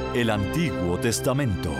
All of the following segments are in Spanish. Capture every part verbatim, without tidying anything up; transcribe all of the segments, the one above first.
El Antiguo Testamento.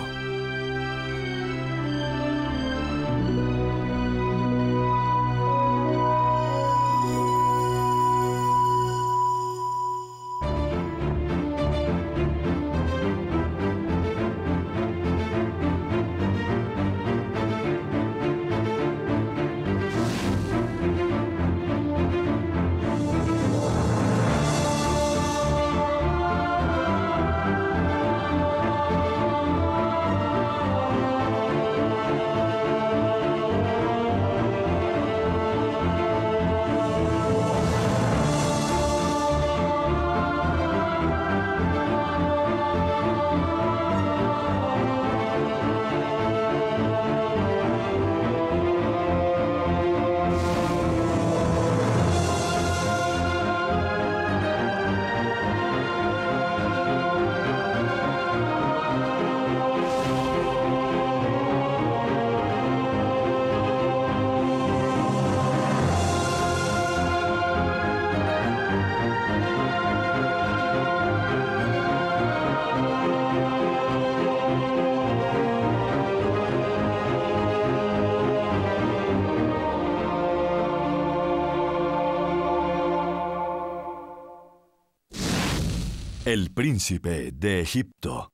El príncipe de Egipto.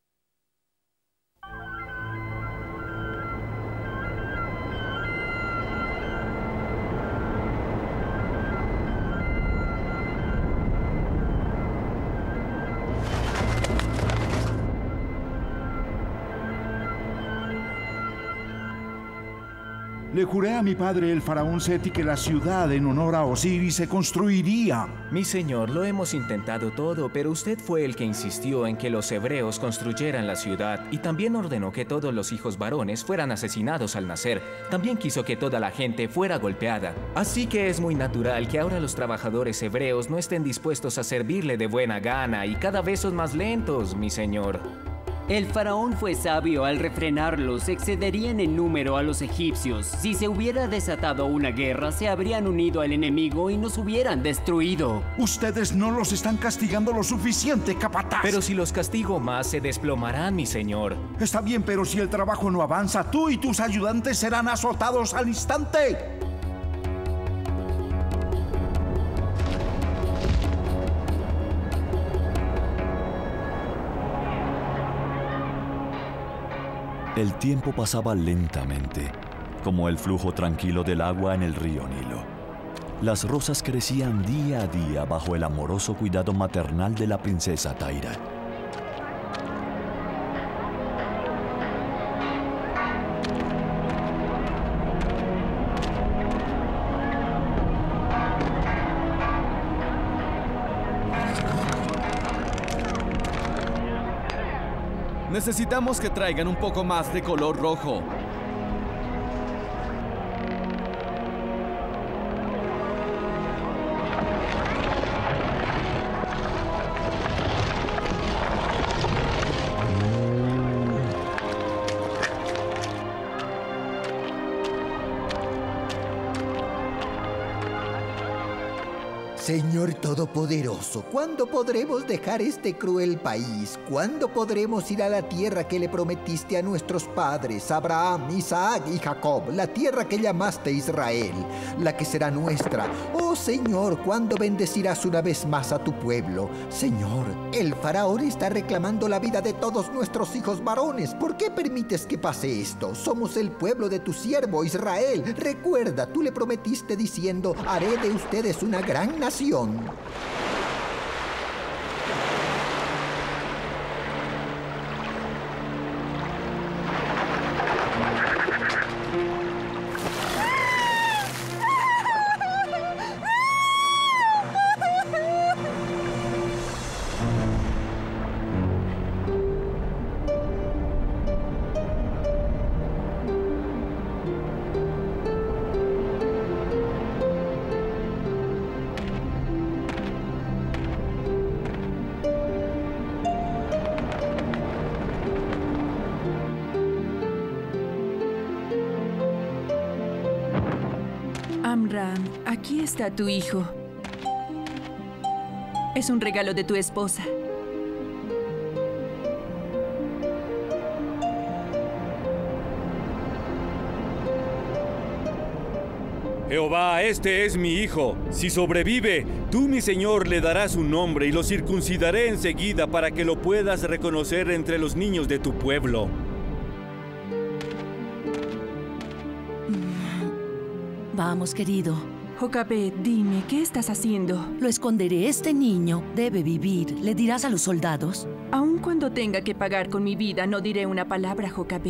Le juré a mi padre, el faraón Seti, que la ciudad en honor a Osiris se construiría. Mi señor, lo hemos intentado todo, pero usted fue el que insistió en que los hebreos construyeran la ciudad y también ordenó que todos los hijos varones fueran asesinados al nacer. También quiso que toda la gente fuera golpeada. Así que es muy natural que ahora los trabajadores hebreos no estén dispuestos a servirle de buena gana y cada vez son más lentos, mi señor. El faraón fue sabio al refrenarlos, excederían en número a los egipcios. Si se hubiera desatado una guerra, se habrían unido al enemigo y nos hubieran destruido. Ustedes no los están castigando lo suficiente, capataz. Pero si los castigo más, se desplomarán, mi señor. Está bien, pero si el trabajo no avanza, tú y tus ayudantes serán azotados al instante. El tiempo pasaba lentamente, como el flujo tranquilo del agua en el río Nilo. Las rosas crecían día a día bajo el amoroso cuidado maternal de la princesa Taira. Necesitamos que traigan un poco más de color rojo. Señor Todopoderoso, ¿cuándo podremos dejar este cruel país? ¿Cuándo podremos ir a la tierra que le prometiste a nuestros padres, Abraham, Isaac y Jacob? La tierra que llamaste Israel, la que será nuestra. Oh Señor, ¿cuándo bendecirás una vez más a tu pueblo? Señor, el faraón está reclamando la vida de todos nuestros hijos varones. ¿Por qué permites que pase esto? Somos el pueblo de tu siervo Israel. Recuerda, tú le prometiste diciendo, haré de ustedes una gran nación. Amram, aquí está tu hijo. Es un regalo de tu esposa. Jehová, este es mi hijo. Si sobrevive, tú, mi señor, le darás un nombre y lo circuncidaré enseguida para que lo puedas reconocer entre los niños de tu pueblo. Vamos, querido. Jocabed, dime, ¿qué estás haciendo? Lo esconderé. Este niño debe vivir. ¿Le dirás a los soldados? Aun cuando tenga que pagar con mi vida, no diré una palabra, Jocabed.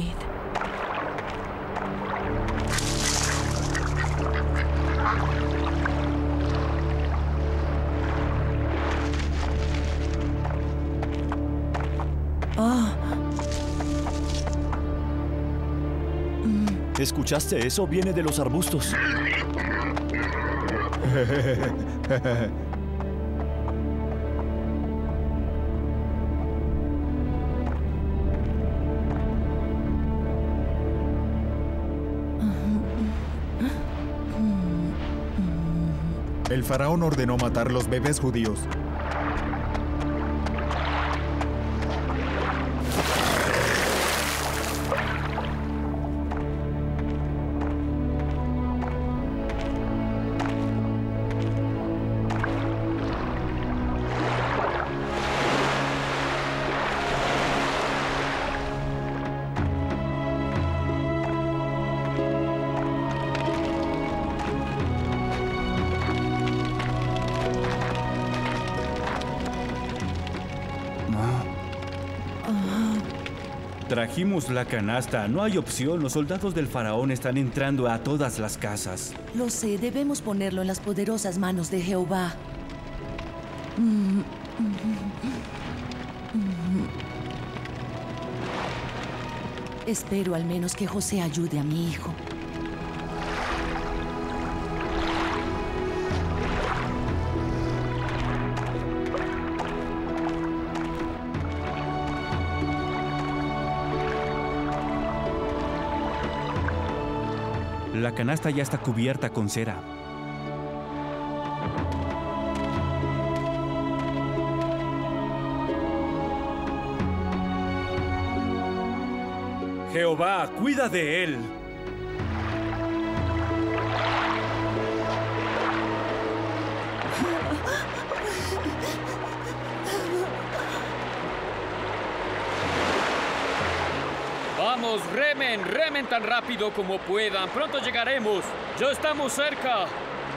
Oh. ¿Escuchaste eso? Viene de los arbustos. El faraón ordenó matar los bebés judíos. Trajimos la canasta. No hay opción. Los soldados del faraón están entrando a todas las casas. Lo sé, debemos ponerlo en las poderosas manos de Jehová. Espero al menos que José ayude a mi hijo. La canasta ya está cubierta con cera. Jehová, cuida de él. Vamos, remen, remen tan rápido como puedan. Pronto llegaremos. Ya estamos cerca.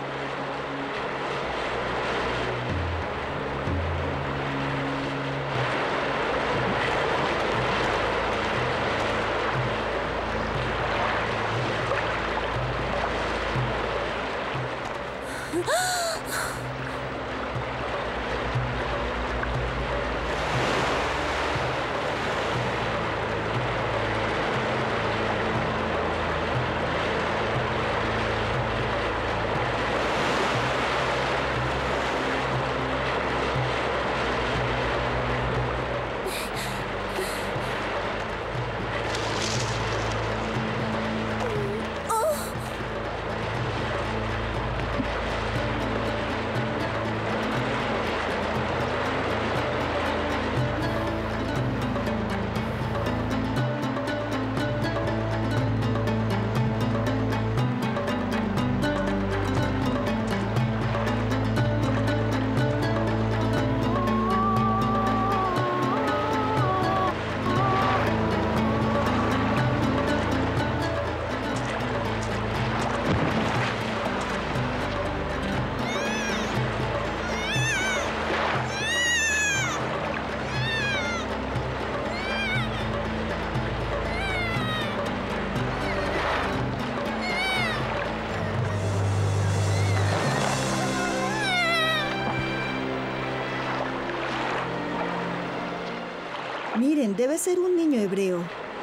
Miren, debe ser un niño hebreo.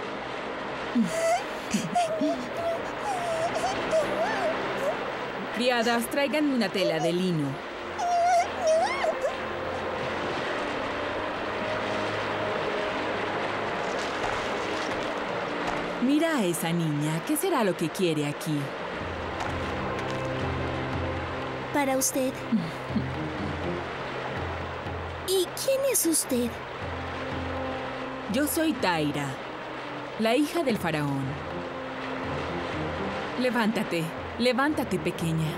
Criadas, traigan una tela de lino. Mira a esa niña. ¿Qué será lo que quiere aquí? Para usted. ¿Y quién es usted? Yo soy Taira, la hija del faraón. Levántate. Levántate, pequeña.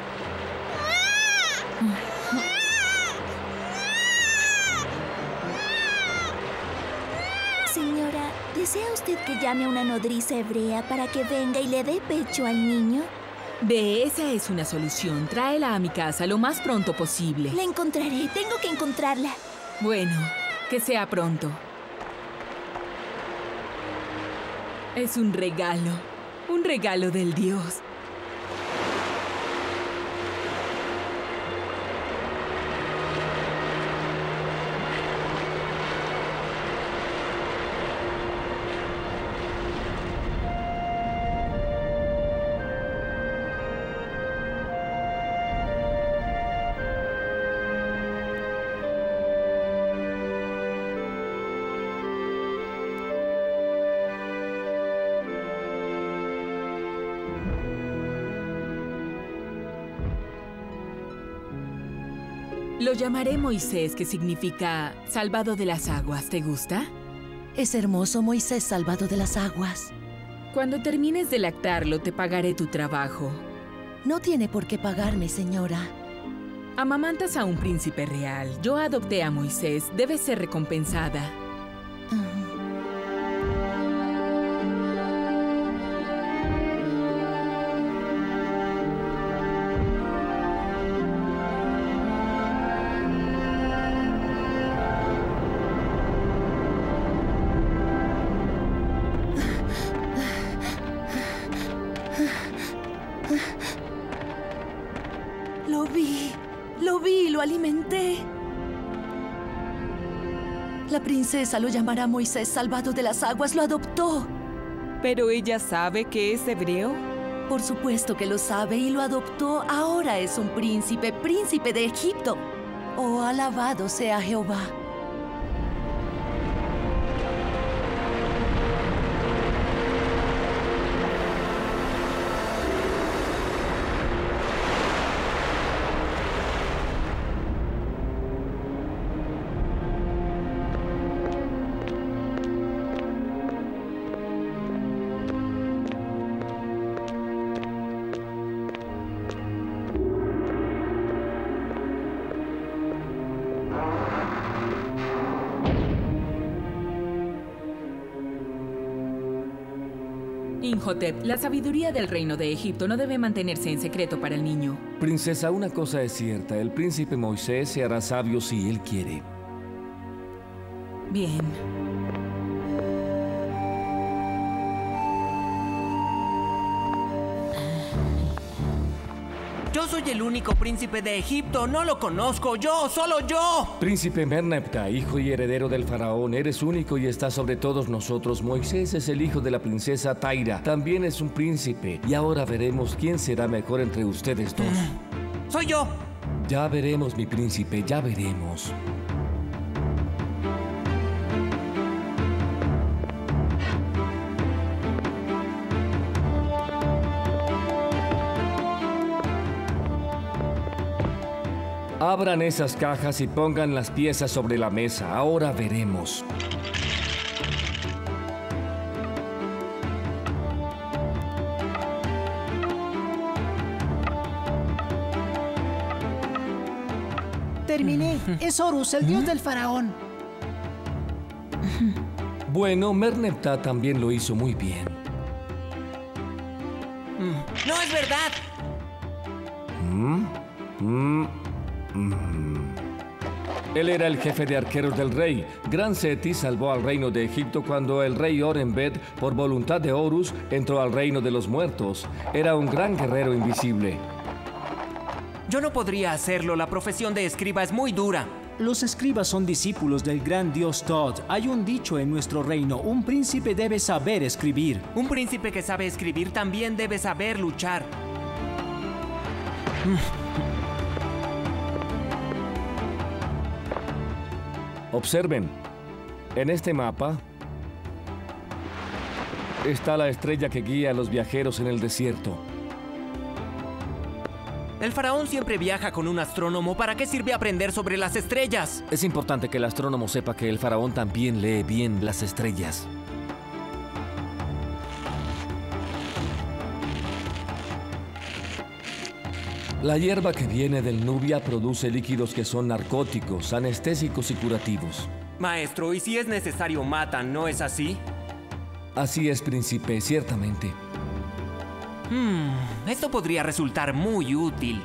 Señora, ¿desea usted que llame a una nodriza hebrea para que venga y le dé pecho al niño? Ve, esa es una solución. Tráela a mi casa lo más pronto posible. La encontraré. Tengo que encontrarla. Bueno, que sea pronto. Es un regalo. Un regalo del Dios. Lo llamaré Moisés, que significa salvado de las aguas. ¿Te gusta? Es hermoso, Moisés salvado de las aguas. Cuando termines de lactarlo, te pagaré tu trabajo. No tiene por qué pagarme, señora. Amamantas a un príncipe real. Yo adopté a Moisés. Debe ser recompensada. Uh-huh. Lo vi, lo vi, lo alimenté. La princesa lo llamará Moisés salvado de las aguas, lo adoptó. ¿Pero ella sabe que es hebreo? Por supuesto que lo sabe y lo adoptó. Ahora es un príncipe, príncipe de Egipto. Oh, alabado sea Jehová. Imhotep, la sabiduría del reino de Egipto no debe mantenerse en secreto para el niño. Princesa, una cosa es cierta. El príncipe Moisés se hará sabio si él quiere. Bien. Yo soy el único príncipe de Egipto. No lo conozco. Yo, solo yo. Príncipe Merneptah, hijo y heredero del faraón, eres único y estás sobre todos nosotros. Moisés es el hijo de la princesa Taira. También es un príncipe. Y ahora veremos quién será mejor entre ustedes dos. Soy yo. Ya veremos, mi príncipe, ya veremos. Abran esas cajas y pongan las piezas sobre la mesa. Ahora veremos. Terminé. Es Horus, el dios del faraón. Bueno, Merneptah también lo hizo muy bien. ¡No es verdad! ¿Mm? ¿Mm? Mm. Él era el jefe de arqueros del rey. Gran Seti salvó al reino de Egipto cuando el rey Orenbet, por voluntad de Horus, entró al reino de los muertos. Era un gran guerrero invisible. Yo no podría hacerlo. La profesión de escriba es muy dura. Los escribas son discípulos del gran dios Thoth. Hay un dicho en nuestro reino: un príncipe debe saber escribir. Un príncipe que sabe escribir también debe saber luchar. Observen, en este mapa está la estrella que guía a los viajeros en el desierto. El faraón siempre viaja con un astrónomo. ¿Para qué sirve aprender sobre las estrellas? Es importante que el astrónomo sepa que el faraón también lee bien las estrellas. La hierba que viene del Nubia produce líquidos que son narcóticos, anestésicos y curativos. Maestro, ¿y si es necesario matan, no es así? Así es, príncipe, ciertamente. Hmm, esto podría resultar muy útil.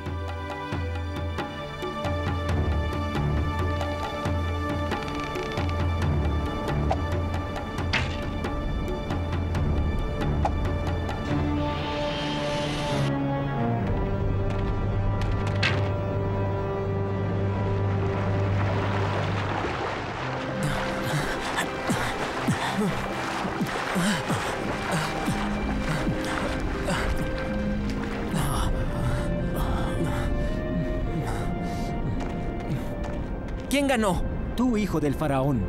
¿Quién ganó? Tú, hijo del faraón.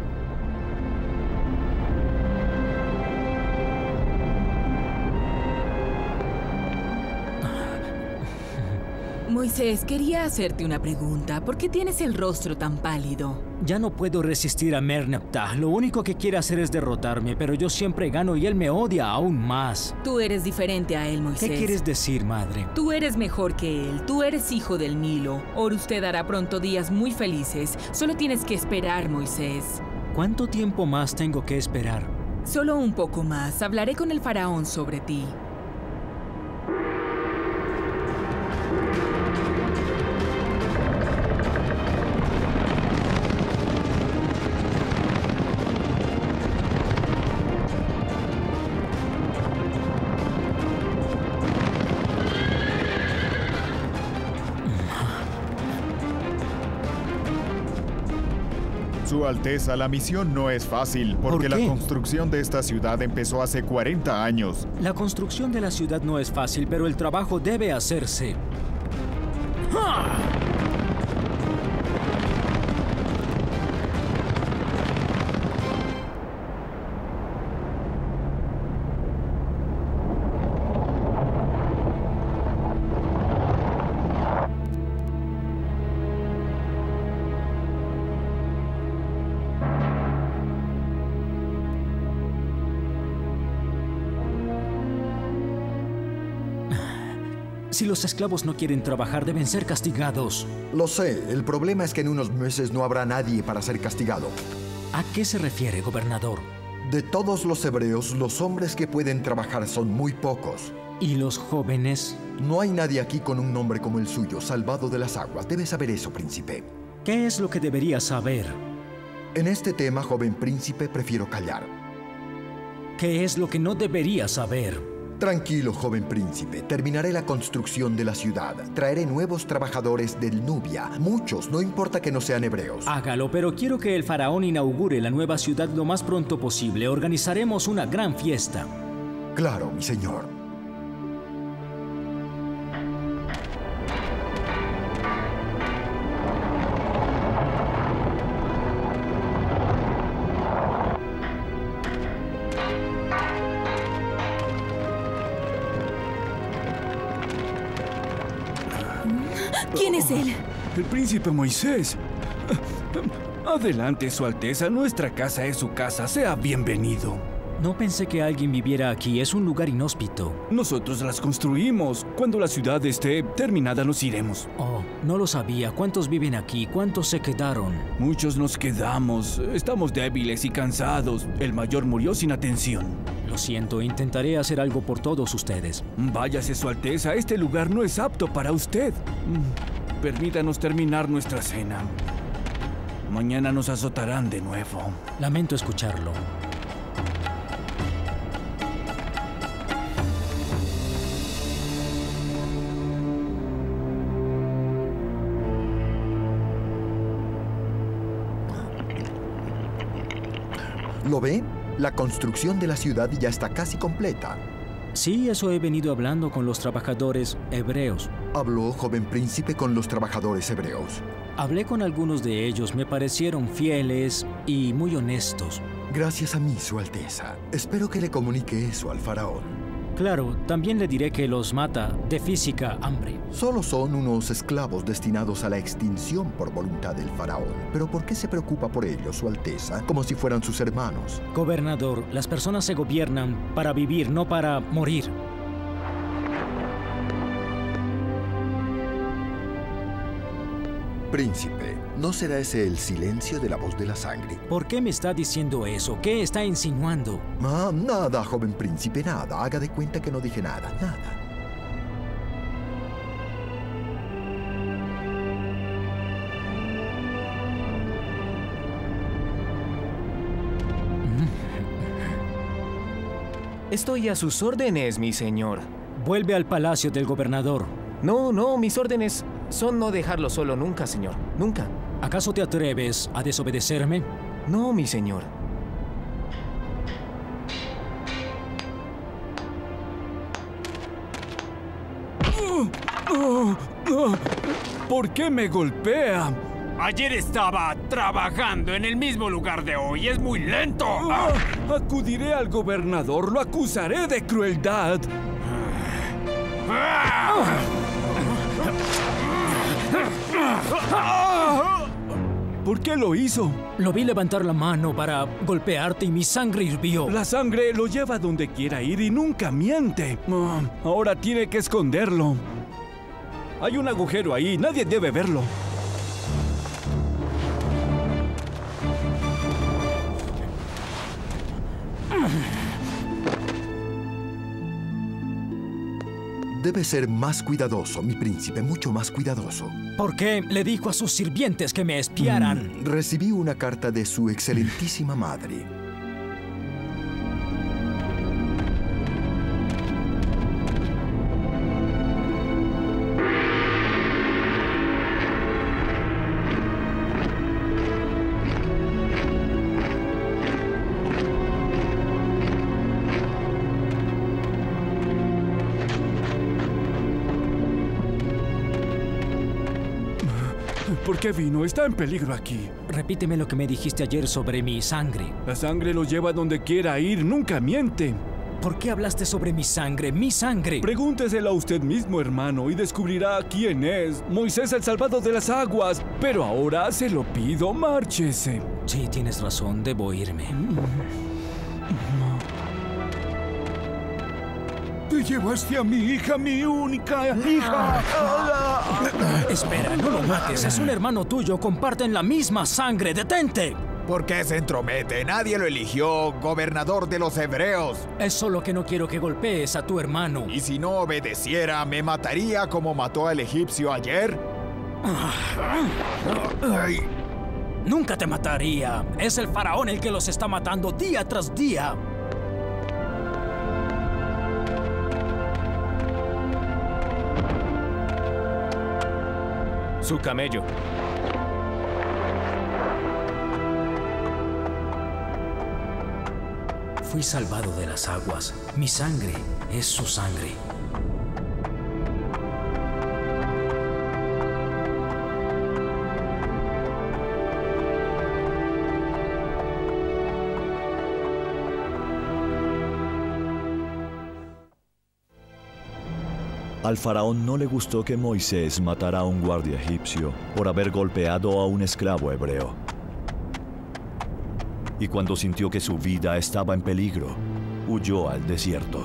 Moisés, quería hacerte una pregunta. ¿Por qué tienes el rostro tan pálido? Ya no puedo resistir a Merneptah. Lo único que quiere hacer es derrotarme, pero yo siempre gano y él me odia aún más. Tú eres diferente a él, Moisés. ¿Qué quieres decir, madre? Tú eres mejor que él. Tú eres hijo del Nilo. Ahora usted hará pronto días muy felices. Solo tienes que esperar, Moisés. ¿Cuánto tiempo más tengo que esperar? Solo un poco más. Hablaré con el faraón sobre ti. Su Alteza, la misión no es fácil, porque ¿Por qué? la construcción de esta ciudad empezó hace cuarenta años. La construcción de la ciudad no es fácil, pero el trabajo debe hacerse. ¡Ja! Si los esclavos no quieren trabajar, deben ser castigados. Lo sé, el problema es que en unos meses no habrá nadie para ser castigado. ¿A qué se refiere, gobernador? De todos los hebreos, los hombres que pueden trabajar son muy pocos. ¿Y los jóvenes? No hay nadie aquí con un nombre como el suyo, salvado de las aguas. Debes saber eso, príncipe. ¿Qué es lo que debería saber? En este tema, joven príncipe, prefiero callar. ¿Qué es lo que no debería saber? Tranquilo, joven príncipe. Terminaré la construcción de la ciudad. Traeré nuevos trabajadores del Nubia. Muchos, no importa que no sean hebreos. Hágalo, pero quiero que el faraón inaugure la nueva ciudad lo más pronto posible. Organizaremos una gran fiesta. Claro, mi señor. ¿Quién es él? El príncipe Moisés. Adelante, Su Alteza. Nuestra casa es su casa. Sea bienvenido. No pensé que alguien viviera aquí. Es un lugar inhóspito. Nosotros las construimos. Cuando la ciudad esté terminada, nos iremos. Oh, no lo sabía. ¿Cuántos viven aquí? ¿Cuántos se quedaron? Muchos nos quedamos. Estamos débiles y cansados. El mayor murió sin atención. Lo siento. Intentaré hacer algo por todos ustedes. Váyase, Su Alteza. Este lugar no es apto para usted. Permítanos terminar nuestra cena. Mañana nos azotarán de nuevo. Lamento escucharlo. ¿Lo ve? La construcción de la ciudad ya está casi completa. Sí, eso he venido hablando con los trabajadores hebreos. ¿Habló, joven príncipe, con los trabajadores hebreos? Hablé con algunos de ellos. Me parecieron fieles y muy honestos. Gracias a mí, Su Alteza. Espero que le comunique eso al faraón. Claro, también le diré que los mata de física hambre. Solo son unos esclavos destinados a la extinción por voluntad del faraón. ¿Pero por qué se preocupa por ellos, Su Alteza, como si fueran sus hermanos? Gobernador, las personas se gobiernan para vivir, no para morir. Príncipe, ¿no será ese el silencio de la voz de la sangre? ¿Por qué me está diciendo eso? ¿Qué está insinuando? Ah, nada, joven príncipe, nada. Haga de cuenta que no dije nada, nada. Estoy a sus órdenes, mi señor. Vuelve al palacio del gobernador. No, no, mis órdenes son no dejarlo solo nunca, señor. Nunca. ¿Acaso te atreves a desobedecerme? No, mi señor. ¿Por qué me golpea? Ayer estaba trabajando en el mismo lugar de hoy. Es muy lento. Ah, acudiré al gobernador. Lo acusaré de crueldad. ¿Por qué lo hizo? Lo vi levantar la mano para golpearte y mi sangre hirvió. La sangre lo lleva donde quiera ir y nunca miente. Oh, ahora tiene que esconderlo. Hay un agujero ahí. Nadie debe verlo. Debe ser más cuidadoso, mi príncipe, mucho más cuidadoso. ¿Por qué le dijo a sus sirvientes que me espiaran? Mm, recibí una carta de su excelentísima madre. ¿Por qué vino? Está en peligro aquí. Repíteme lo que me dijiste ayer sobre mi sangre. La sangre lo lleva donde quiera ir, nunca miente. ¿Por qué hablaste sobre mi sangre? ¡Mi sangre! Pregúnteselo a usted mismo, hermano, y descubrirá quién es. Moisés, el salvador de las aguas. Pero ahora se lo pido, márchese. Sí, tienes razón, debo irme. Te llevaste a mi hija, mi única hija. Espera, no lo mates. Es un hermano tuyo. Comparten la misma sangre. ¡Detente! ¿Por qué se entromete? Nadie lo eligió gobernador de los hebreos. Es solo que no quiero que golpees a tu hermano. ¿Y si no obedeciera, me mataría como mató al egipcio ayer? Ay. Nunca te mataría. Es el faraón el que los está matando día tras día. Su camello. Fui salvado de las aguas. Mi sangre es su sangre. Al faraón no le gustó que Moisés matara a un guardia egipcio por haber golpeado a un esclavo hebreo. Y cuando sintió que su vida estaba en peligro, huyó al desierto.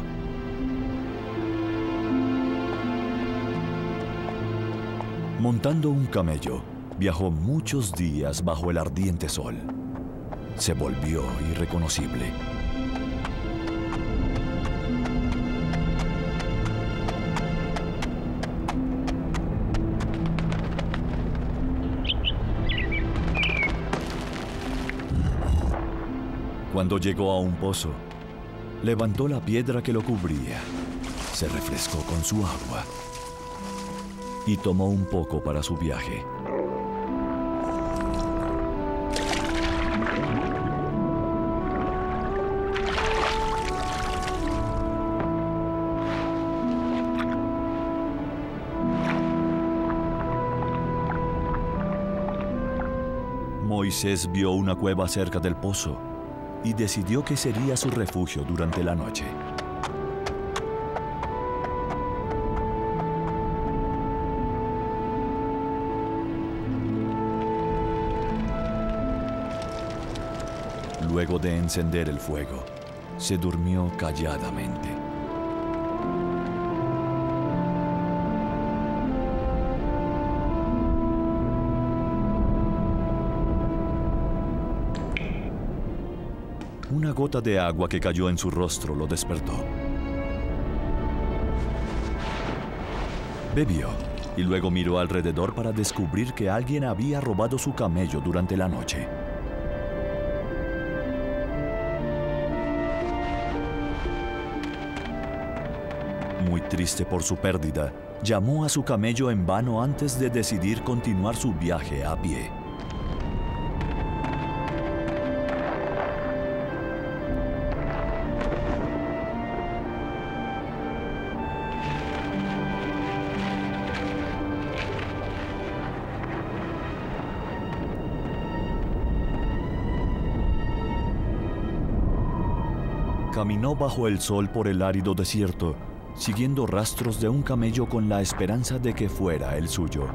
Montando un camello, viajó muchos días bajo el ardiente sol. Se volvió irreconocible. Cuando llegó a un pozo, levantó la piedra que lo cubría, se refrescó con su agua y tomó un poco para su viaje. Moisés vio una cueva cerca del pozo y decidió que sería su refugio durante la noche. Luego de encender el fuego, se durmió calladamente. Una gota de agua que cayó en su rostro lo despertó. Bebió y luego miró alrededor para descubrir que alguien había robado su camello durante la noche. Muy triste por su pérdida, llamó a su camello en vano antes de decidir continuar su viaje a pie. Caminó bajo el sol por el árido desierto, siguiendo rastros de un camello con la esperanza de que fuera el suyo.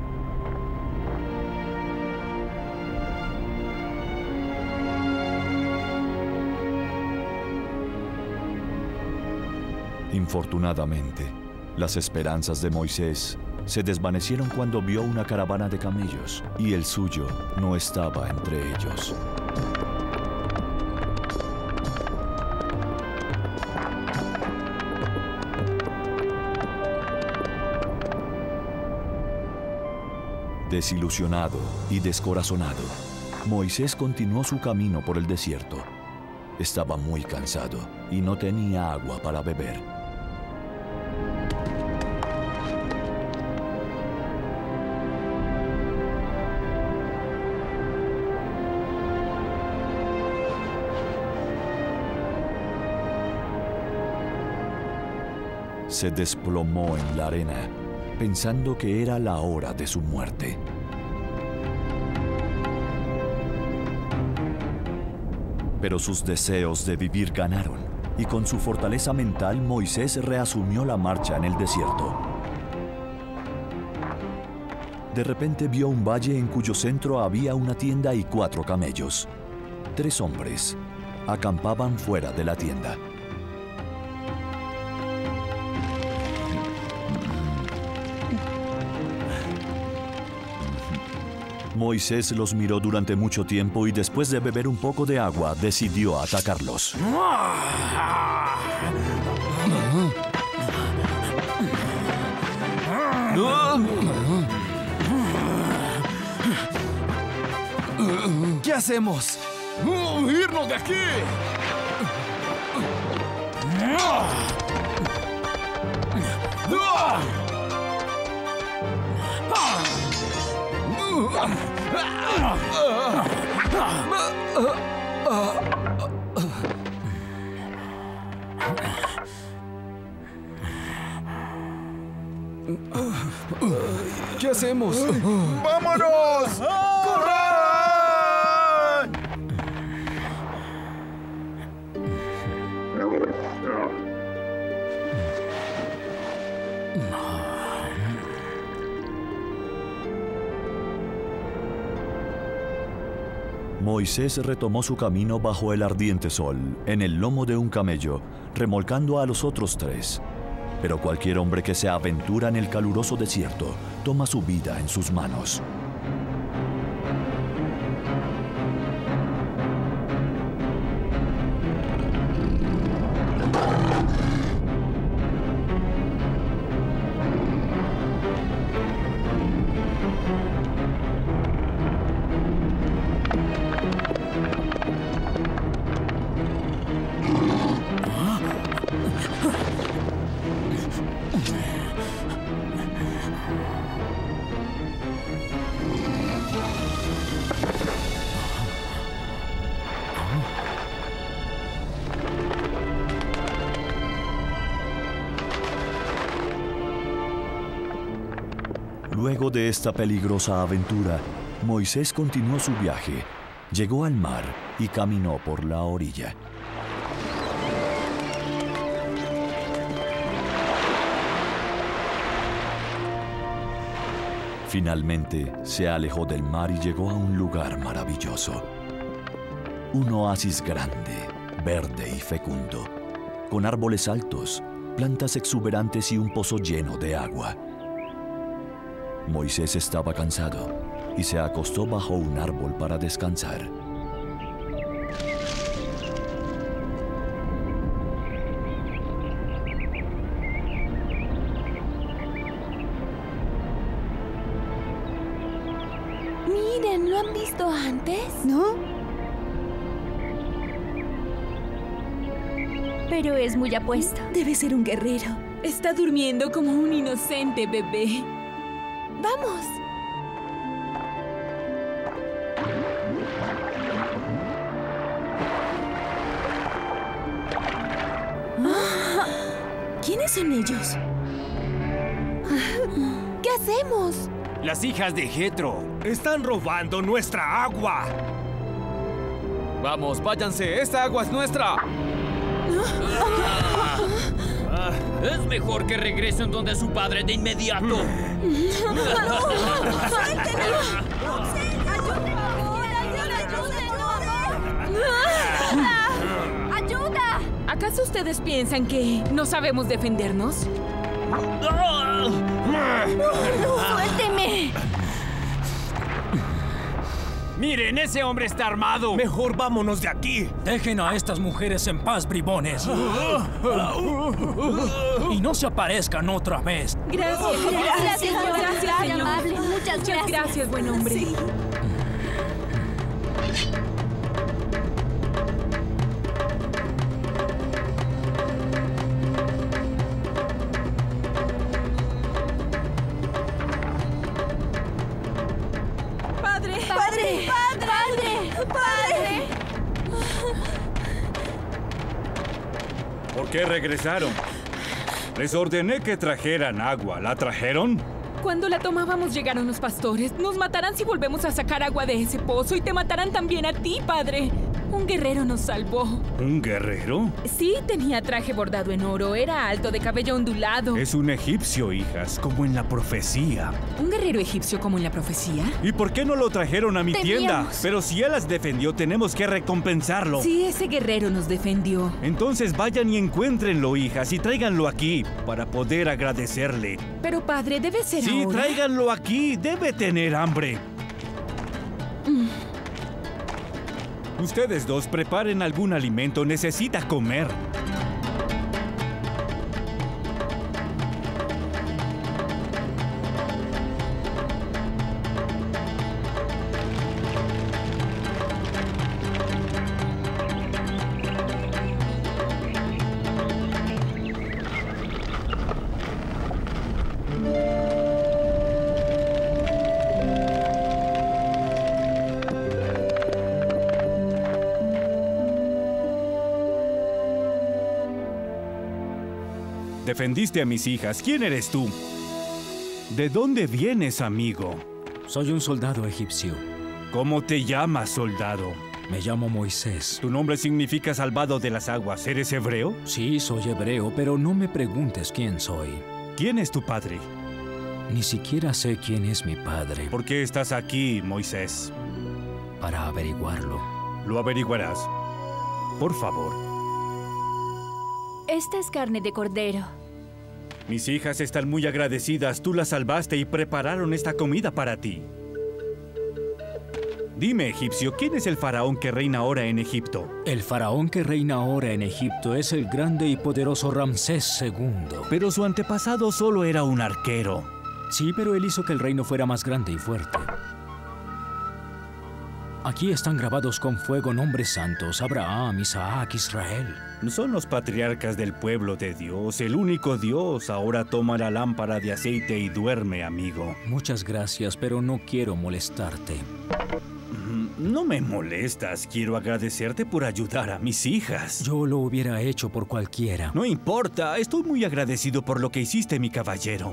Infortunadamente, las esperanzas de Moisés se desvanecieron cuando vio una caravana de camellos y el suyo no estaba entre ellos. Desilusionado y descorazonado, Moisés continuó su camino por el desierto. Estaba muy cansado y no tenía agua para beber. Se desplomó en la arena, pensando que era la hora de su muerte. Pero sus deseos de vivir ganaron, y con su fortaleza mental Moisés reasumió la marcha en el desierto. De repente vio un valle en cuyo centro había una tienda y cuatro camellos. Tres hombres acampaban fuera de la tienda. Moisés los miró durante mucho tiempo y después de beber un poco de agua, decidió atacarlos. ¿Qué hacemos? ¡Irnos de aquí! ¿Qué hacemos? ¡Vámonos! ¡Corran! Moisés retomó su camino bajo el ardiente sol, en el lomo de un camello, remolcando a los otros tres. Pero cualquier hombre que se aventura en el caluroso desierto toma su vida en sus manos. Luego de esta peligrosa aventura, Moisés continuó su viaje, llegó al mar y caminó por la orilla. Finalmente, se alejó del mar y llegó a un lugar maravilloso. Un oasis grande, verde y fecundo, con árboles altos, plantas exuberantes y un pozo lleno de agua. Moisés estaba cansado y se acostó bajo un árbol para descansar. visto antes? ¿No? Pero es muy apuesto. Debe ser un guerrero. Está durmiendo como un inocente bebé. ¡Vamos! ¿Quiénes son ellos? ¿Qué hacemos? Las hijas de Jetro están robando nuestra agua. Vamos, váyanse. Esta agua es nuestra. Ah, es mejor que regresen donde su padre de inmediato. ¡Ayuda! ¿Acaso ustedes piensan que no sabemos defendernos? ¡Suélteme! Miren, ese hombre está armado. Mejor vámonos de aquí. Dejen a estas mujeres en paz, bribones. Y no se aparezcan otra vez. Gracias, Gracias, señor. señor. Gracias, Muy señor. amable. Muchas Muchas gracias. gracias, buen hombre. Sí. Padre, ¡Padre! ¡Padre! ¡Padre! ¿Por qué regresaron? Les ordené que trajeran agua. ¿La trajeron? cuando la tomábamos llegaron los pastores. Nos matarán si volvemos a sacar agua de ese pozo y te matarán también a ti, padre. Un guerrero nos salvó. ¿Un guerrero? Sí, tenía traje bordado en oro, era alto, de cabello ondulado. Es un egipcio, hijas, como en la profecía. ¿Un guerrero egipcio como en la profecía? ¿Y por qué no lo trajeron a mi Teníamos. tienda? Pero si él las defendió, tenemos que recompensarlo. Sí, ese guerrero nos defendió. Entonces vayan y encuéntrenlo, hijas, y tráiganlo aquí para poder agradecerle. Pero padre, debe ser Sí, ahora. tráiganlo aquí. Debe tener hambre. Mm. Ustedes dos preparen algún alimento. Necesita comer. Defendiste a mis hijas. ¿Quién eres tú? ¿De dónde vienes, amigo? Soy un soldado egipcio. ¿Cómo te llamas, soldado? Me llamo Moisés. Tu nombre significa salvado de las aguas. ¿Eres hebreo? Sí, soy hebreo, pero no me preguntes quién soy. ¿Quién es tu padre? Ni siquiera sé quién es mi padre. ¿Por qué estás aquí, Moisés? Para averiguarlo. Lo averiguarás. Por favor. Esta es carne de cordero. Mis hijas están muy agradecidas. Tú las salvaste y prepararon esta comida para ti. Dime, egipcio, ¿quién es el faraón que reina ahora en Egipto? El faraón que reina ahora en Egipto es el grande y poderoso Ramsés segundo. Pero su antepasado solo era un arquero. Sí, pero él hizo que el reino fuera más grande y fuerte. Aquí están grabados con fuego nombres santos: Abraham, Isaac, Israel. Son los patriarcas del pueblo de Dios, el único Dios. Ahora toma la lámpara de aceite y duerme, amigo. Muchas gracias, pero no quiero molestarte. No me molestas. Quiero agradecerte por ayudar a mis hijas. Yo lo hubiera hecho por cualquiera. No importa. Estoy muy agradecido por lo que hiciste, mi caballero.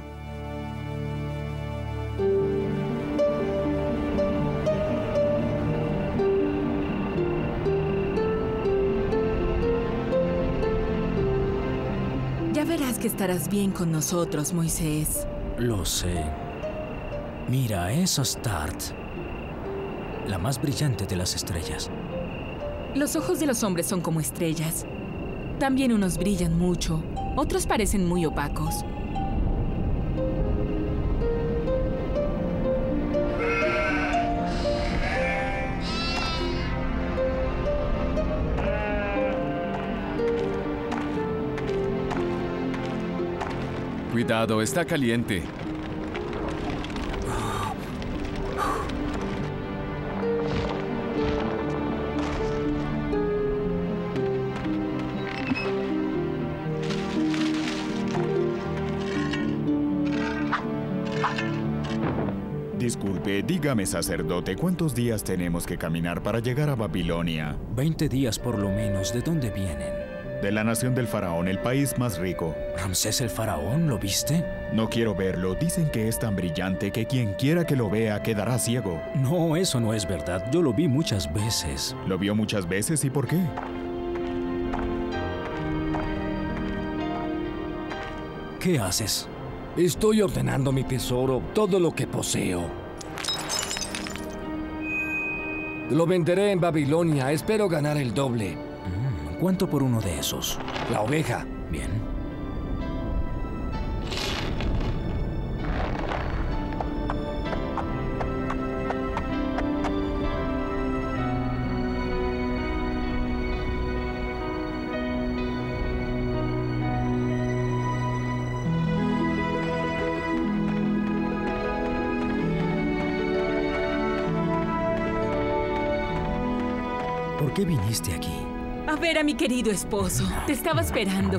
Ya verás que estarás bien con nosotros, Moisés. Lo sé. Mira, es Astart, la más brillante de las estrellas. Los ojos de los hombres son como estrellas. También unos brillan mucho, otros parecen muy opacos. Cuidado, está caliente. Disculpe, dígame, sacerdote, ¿cuántos días tenemos que caminar para llegar a Babilonia? Veinte días por lo menos. ¿De dónde vienen? De la nación del faraón, el país más rico. ¿Ramsés el faraón? ¿Lo viste? No quiero verlo. Dicen que es tan brillante que quien quiera que lo vea quedará ciego. No, eso no es verdad. Yo lo vi muchas veces. ¿Lo vio muchas veces y por qué? ¿Qué haces? Estoy ordenando mi tesoro, todo lo que poseo. Lo venderé en Babilonia. Espero ganar el doble. Mm, ¿Cuánto por uno de esos? La oveja. Bien. ¿Por qué viniste aquí? A ver a mi querido esposo. Te estaba esperando.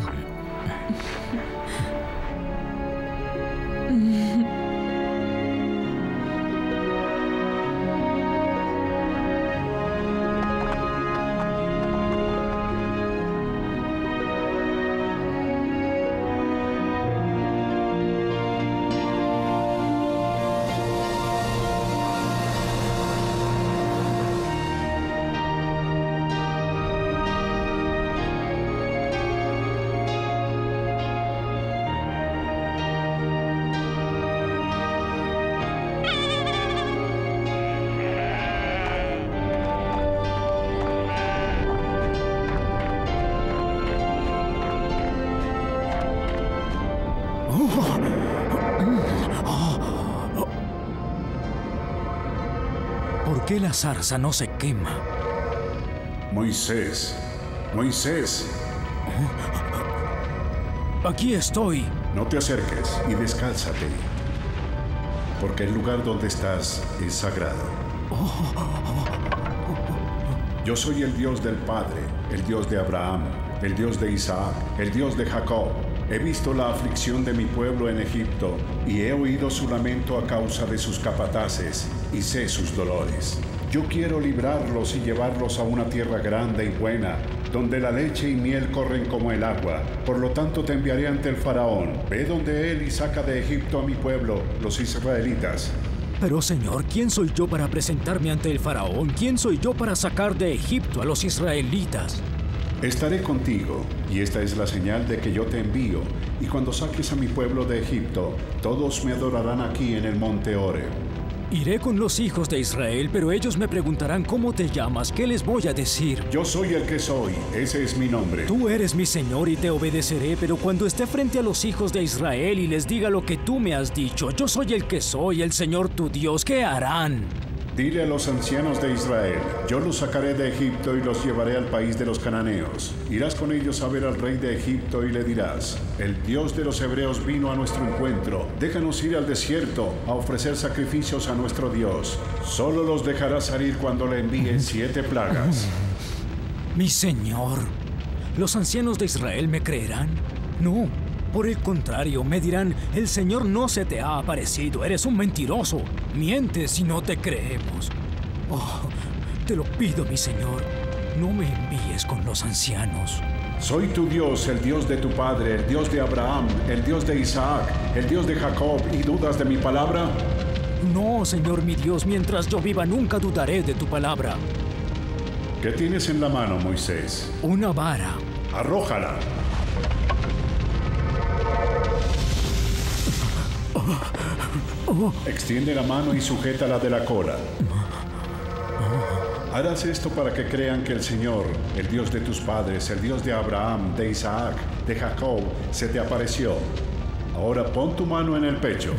¿Por qué la zarza no se quema? Moisés, Moisés. Aquí estoy. No te acerques y descálzate, porque el lugar donde estás es sagrado. Yo soy el Dios del Padre, el Dios de Abraham, el Dios de Isaac, el Dios de Jacob. He visto la aflicción de mi pueblo en Egipto y he oído su lamento a causa de sus capataces y sé sus dolores. Yo quiero librarlos y llevarlos a una tierra grande y buena, donde la leche y miel corren como el agua. Por lo tanto te enviaré ante el faraón. Ve donde él y saca de Egipto a mi pueblo, los israelitas. Pero Señor, ¿quién soy yo para presentarme ante el faraón? ¿Quién soy yo para sacar de Egipto a los israelitas? Estaré contigo, y esta es la señal de que yo te envío. Y cuando saques a mi pueblo de Egipto, todos me adorarán aquí en el monte Horeb. Iré con los hijos de Israel, pero ellos me preguntarán cómo te llamas, ¿qué les voy a decir? Yo soy el que soy, ese es mi nombre. Tú eres mi Señor y te obedeceré, pero cuando esté frente a los hijos de Israel y les diga lo que tú me has dicho, yo soy el que soy, el Señor tu Dios, ¿qué harán? Dile a los ancianos de Israel, yo los sacaré de Egipto y los llevaré al país de los cananeos. Irás con ellos a ver al rey de Egipto y le dirás, el Dios de los hebreos vino a nuestro encuentro. Déjanos ir al desierto a ofrecer sacrificios a nuestro Dios. Solo los dejará salir cuando le envíe siete plagas. Mi Señor, ¿los ancianos de Israel me creerán? No. Por el contrario, me dirán, el Señor no se te ha aparecido, eres un mentiroso. Mientes y no te creemos. Oh, te lo pido, mi Señor, no me envíes con los ancianos. Soy tu Dios, el Dios de tu padre, el Dios de Abraham, el Dios de Isaac, el Dios de Jacob, ¿y dudas de mi palabra? No, Señor mi Dios, mientras yo viva nunca dudaré de tu palabra. ¿Qué tienes en la mano, Moisés? Una vara. Arrójala. Extiende la mano y sujétala de la cola. Harás esto para que crean que el Señor, el Dios de tus padres, el Dios de Abraham, de Isaac, de Jacob, se te apareció. Ahora pon tu mano en el pecho.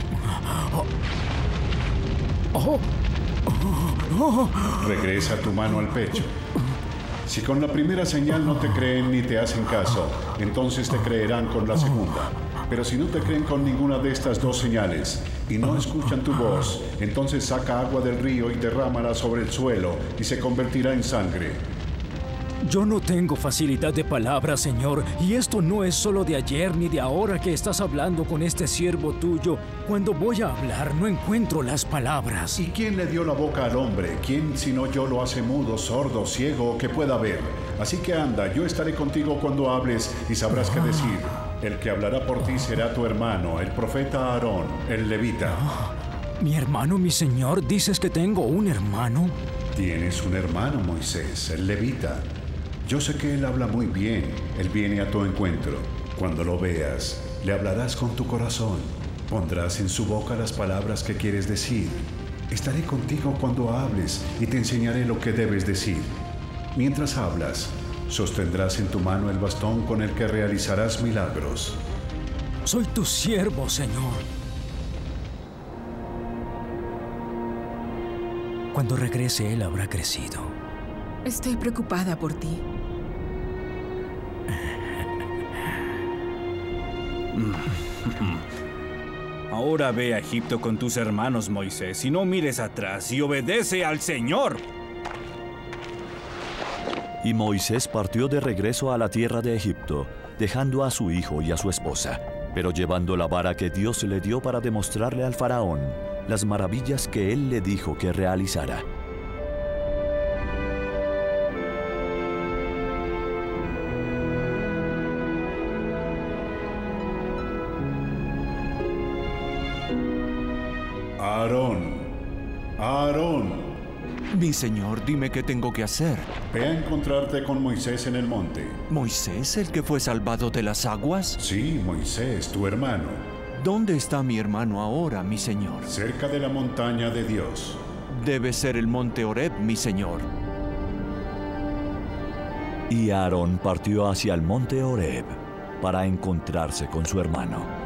Regresa tu mano al pecho. Si con la primera señal no te creen ni te hacen caso, entonces te creerán con la segunda. Pero si no te creen con ninguna de estas dos señales y no escuchan tu voz, entonces saca agua del río y derrámala sobre el suelo y se convertirá en sangre. Yo no tengo facilidad de palabra, Señor, y esto no es solo de ayer ni de ahora que estás hablando con este siervo tuyo. Cuando voy a hablar no encuentro las palabras. ¿Y quién le dio la boca al hombre? ¿Quién sino yo lo hace mudo, sordo, ciego o que pueda ver? Así que anda, yo estaré contigo cuando hables y sabrás qué decir. El que hablará por ti será tu hermano, el profeta Aarón, el levita. ¿Mi hermano, mi señor? ¿Dices que tengo un hermano? Tienes un hermano, Moisés, el levita. Yo sé que él habla muy bien. Él viene a tu encuentro. Cuando lo veas, le hablarás con tu corazón. Pondrás en su boca las palabras que quieres decir. Estaré contigo cuando hables y te enseñaré lo que debes decir. Mientras hablas, sostendrás en tu mano el bastón con el que realizarás milagros. Soy tu siervo, Señor. Cuando regrese, él habrá crecido. Estoy preocupada por ti. Ahora ve a Egipto con tus hermanos, Moisés, y no mires atrás y obedece al Señor. Y Moisés partió de regreso a la tierra de Egipto, dejando a su hijo y a su esposa, pero llevando la vara que Dios le dio para demostrarle al faraón las maravillas que él le dijo que realizara. Aarón, Aarón. Mi señor, dime qué tengo que hacer. Ve a encontrarte con Moisés en el monte. ¿Moisés, el que fue salvado de las aguas? Sí, Moisés, tu hermano. ¿Dónde está mi hermano ahora, mi señor? Cerca de la montaña de Dios. Debe ser el monte Horeb, mi señor. Y Aarón partió hacia el monte Horeb para encontrarse con su hermano.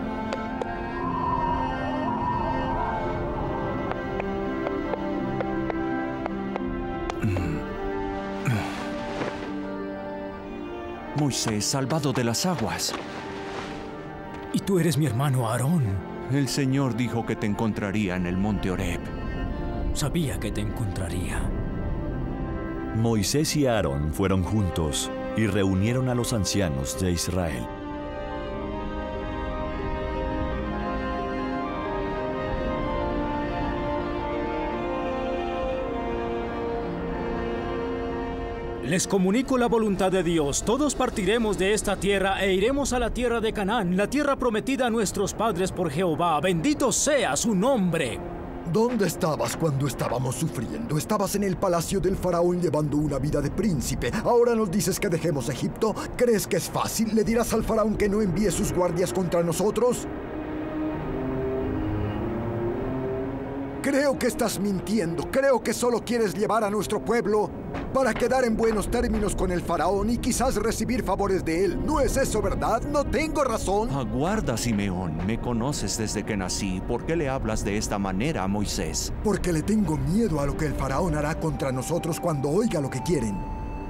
Moisés, salvado de las aguas. Y tú eres mi hermano Aarón. El Señor dijo que te encontraría en el monte Horeb. Sabía que te encontraría. Moisés y Aarón fueron juntos y reunieron a los ancianos de Israel. Les comunico la voluntad de Dios. Todos partiremos de esta tierra e iremos a la tierra de Canaán, la tierra prometida a nuestros padres por Jehová. Bendito sea su nombre. ¿Dónde estabas cuando estábamos sufriendo? Estabas en el palacio del faraón llevando una vida de príncipe. Ahora nos dices que dejemos Egipto. ¿Crees que es fácil? ¿Le dirás al faraón que no envíe sus guardias contra nosotros? Creo que estás mintiendo. Creo que solo quieres llevar a nuestro pueblo para quedar en buenos términos con el faraón y quizás recibir favores de él. ¿No es eso verdad? ¿No tengo razón? Aguarda, Simeón. Me conoces desde que nací. ¿Por qué le hablas de esta manera a Moisés? Porque le tengo miedo a lo que el faraón hará contra nosotros cuando oiga lo que quieren.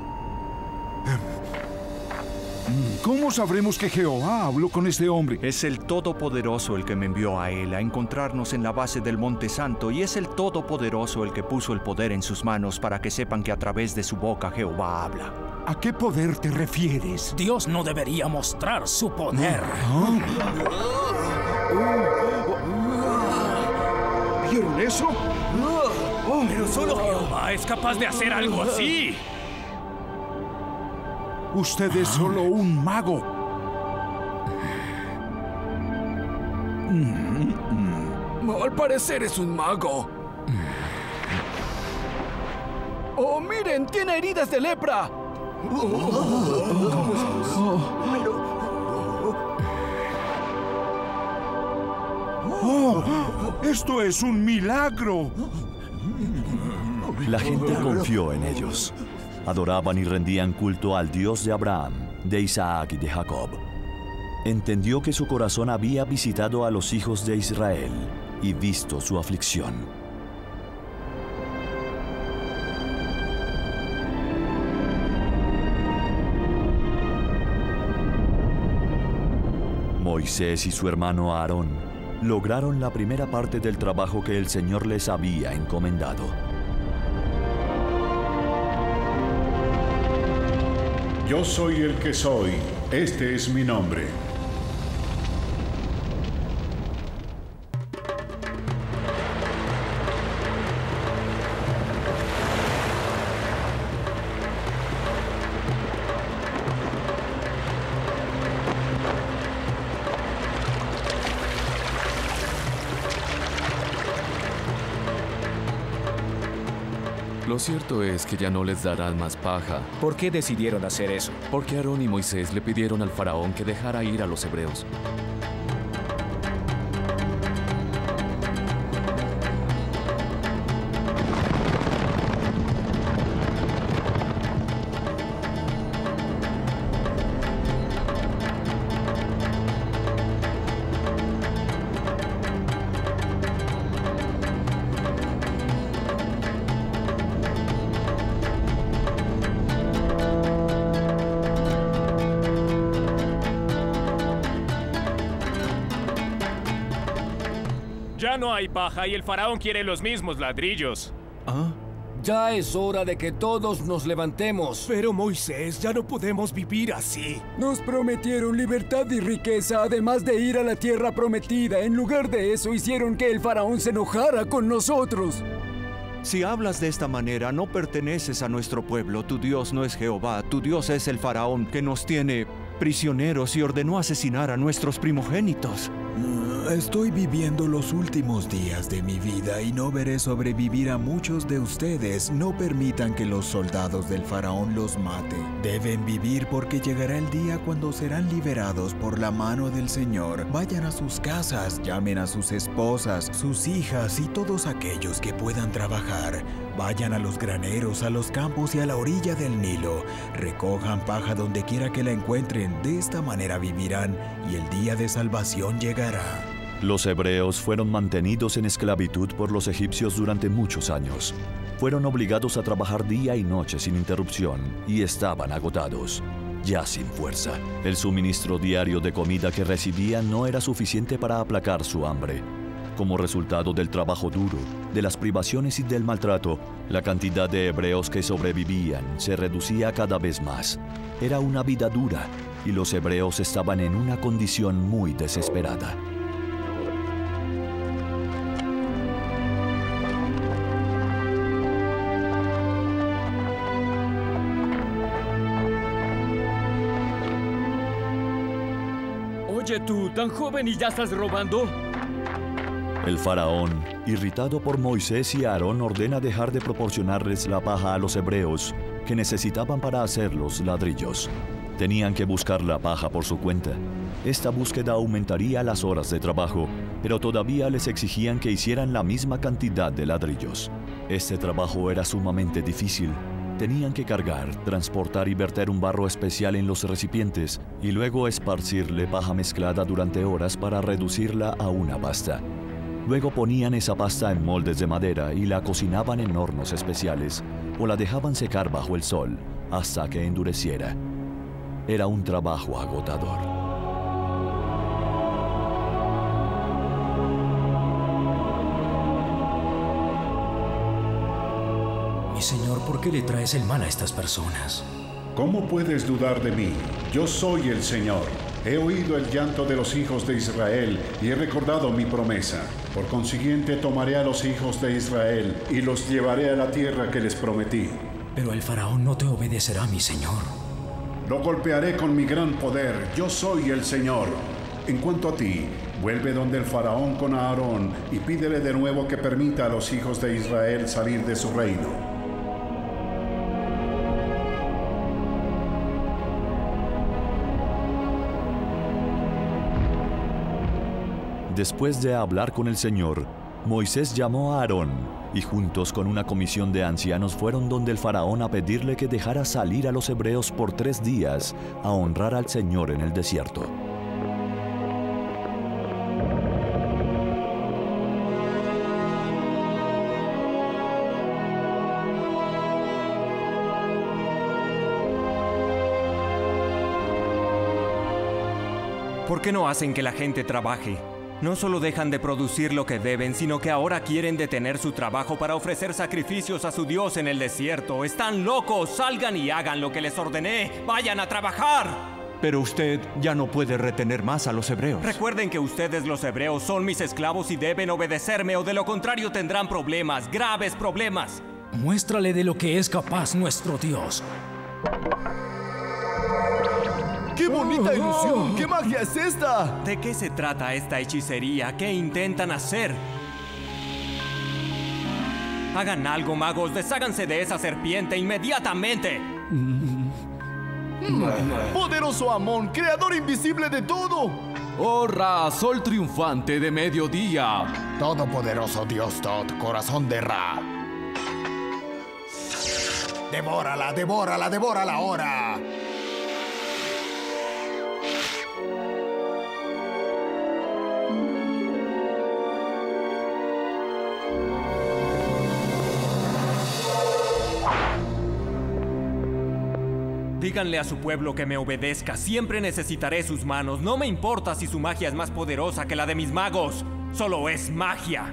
¿Cómo sabremos que Jehová habló con este hombre? Es el Todopoderoso el que me envió a él a encontrarnos en la base del Monte Santo, y es el Todopoderoso el que puso el poder en sus manos para que sepan que a través de su boca Jehová habla. ¿A qué poder te refieres? Dios no debería mostrar su poder. ¿Ah? ¿Vieron eso? Pero solo Jehová es capaz de hacer algo así. Usted es solo un mago. Al parecer es un mago. ¡Oh, miren! ¡Tiene heridas de lepra! ¿Cómo es eso? ¡Oh! ¡Esto es un milagro! La gente confió en ellos. Adoraban y rendían culto al Dios de Abraham, de Isaac y de Jacob. Entendió que su corazón había visitado a los hijos de Israel y visto su aflicción. Moisés y su hermano Aarón lograron la primera parte del trabajo que el Señor les había encomendado. Yo soy el que soy. Este es mi nombre. Lo cierto es que ya no les darán más paja. ¿Por qué decidieron hacer eso? Porque Aarón y Moisés le pidieron al faraón que dejara ir a los hebreos. Ya no hay paja y el faraón quiere los mismos ladrillos. ¿Ah? Ya es hora de que todos nos levantemos. Pero Moisés, ya no podemos vivir así. Nos prometieron libertad y riqueza, además de ir a la tierra prometida. En lugar de eso, hicieron que el faraón se enojara con nosotros. Si hablas de esta manera, no perteneces a nuestro pueblo. Tu Dios no es Jehová, tu Dios es el faraón, que nos tiene prisioneros y ordenó asesinar a nuestros primogénitos. Estoy viviendo los últimos días de mi vida y no veré sobrevivir a muchos de ustedes. No permitan que los soldados del faraón los mate. Deben vivir porque llegará el día cuando serán liberados por la mano del Señor. Vayan a sus casas, llamen a sus esposas, sus hijas y todos aquellos que puedan trabajar. Vayan a los graneros, a los campos y a la orilla del Nilo. Recojan paja donde quiera que la encuentren. De esta manera vivirán y el día de salvación llegará. Los hebreos fueron mantenidos en esclavitud por los egipcios durante muchos años. Fueron obligados a trabajar día y noche sin interrupción y estaban agotados, ya sin fuerza. El suministro diario de comida que recibían no era suficiente para aplacar su hambre. Como resultado del trabajo duro, de las privaciones y del maltrato, la cantidad de hebreos que sobrevivían se reducía cada vez más. Era una vida dura y los hebreos estaban en una condición muy desesperada. Oye tú, tan joven y ya estás robando. El faraón, irritado por Moisés y Aarón, ordena dejar de proporcionarles la paja a los hebreos que necesitaban para hacer los ladrillos. Tenían que buscar la paja por su cuenta. Esta búsqueda aumentaría las horas de trabajo, pero todavía les exigían que hicieran la misma cantidad de ladrillos. Este trabajo era sumamente difícil. Tenían que cargar, transportar y verter un barro especial en los recipientes y luego esparcirle paja mezclada durante horas para reducirla a una pasta. Luego ponían esa pasta en moldes de madera y la cocinaban en hornos especiales o la dejaban secar bajo el sol hasta que endureciera. Era un trabajo agotador. Mi señor, ¿por qué le traes el mal a estas personas? ¿Cómo puedes dudar de mí? Yo soy el Señor. He oído el llanto de los hijos de Israel y he recordado mi promesa. Por consiguiente, tomaré a los hijos de Israel y los llevaré a la tierra que les prometí. Pero el faraón no te obedecerá, mi señor. Lo golpearé con mi gran poder. Yo soy el Señor. En cuanto a ti, vuelve donde el faraón con Aarón y pídele de nuevo que permita a los hijos de Israel salir de su reino. Después de hablar con el Señor, Moisés llamó a Aarón y juntos con una comisión de ancianos fueron donde el faraón a pedirle que dejara salir a los hebreos por tres días a honrar al Señor en el desierto. ¿Por qué no hacen que la gente trabaje? No solo dejan de producir lo que deben, sino que ahora quieren detener su trabajo para ofrecer sacrificios a su Dios en el desierto. ¡Están locos! ¡Salgan y hagan lo que les ordené! ¡Vayan a trabajar! Pero usted ya no puede retener más a los hebreos. Recuerden que ustedes los hebreos son mis esclavos y deben obedecerme, o de lo contrario tendrán problemas, graves problemas. Muéstrale de lo que es capaz nuestro Dios. ¡Qué bonita ilusión! ¿Qué magia es esta? ¿De qué se trata esta hechicería? ¿Qué intentan hacer? Hagan algo, magos. Desháganse de esa serpiente inmediatamente. ¡Poderoso Amón, creador invisible de todo! ¡Oh, Ra, sol triunfante de mediodía! Todopoderoso Dios Tot, corazón de Ra. ¡Devórala, devórala, devórala ahora! Díganle a su pueblo que me obedezca. Siempre necesitaré sus manos. No me importa si su magia es más poderosa que la de mis magos. Solo es magia.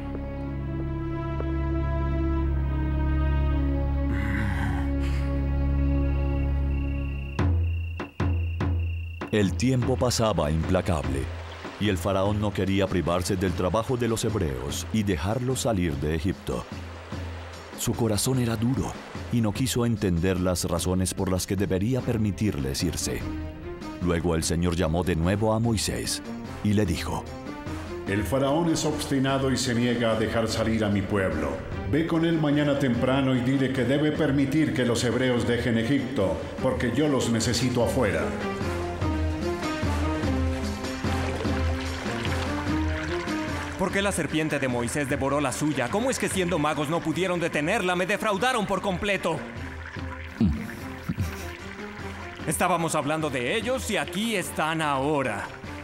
El tiempo pasaba implacable, y el faraón no quería privarse del trabajo de los hebreos y dejarlos salir de Egipto. Su corazón era duro y no quiso entender las razones por las que debería permitirles irse. Luego el Señor llamó de nuevo a Moisés y le dijo: El faraón es obstinado y se niega a dejar salir a mi pueblo. Ve con él mañana temprano y dile que debe permitir que los hebreos dejen Egipto, porque yo los necesito afuera. ¿Por qué la serpiente de Moisés devoró la suya? ¿Cómo es que siendo magos no pudieron detenerla? Me defraudaron por completo. Estábamos hablando de ellos y aquí están ahora.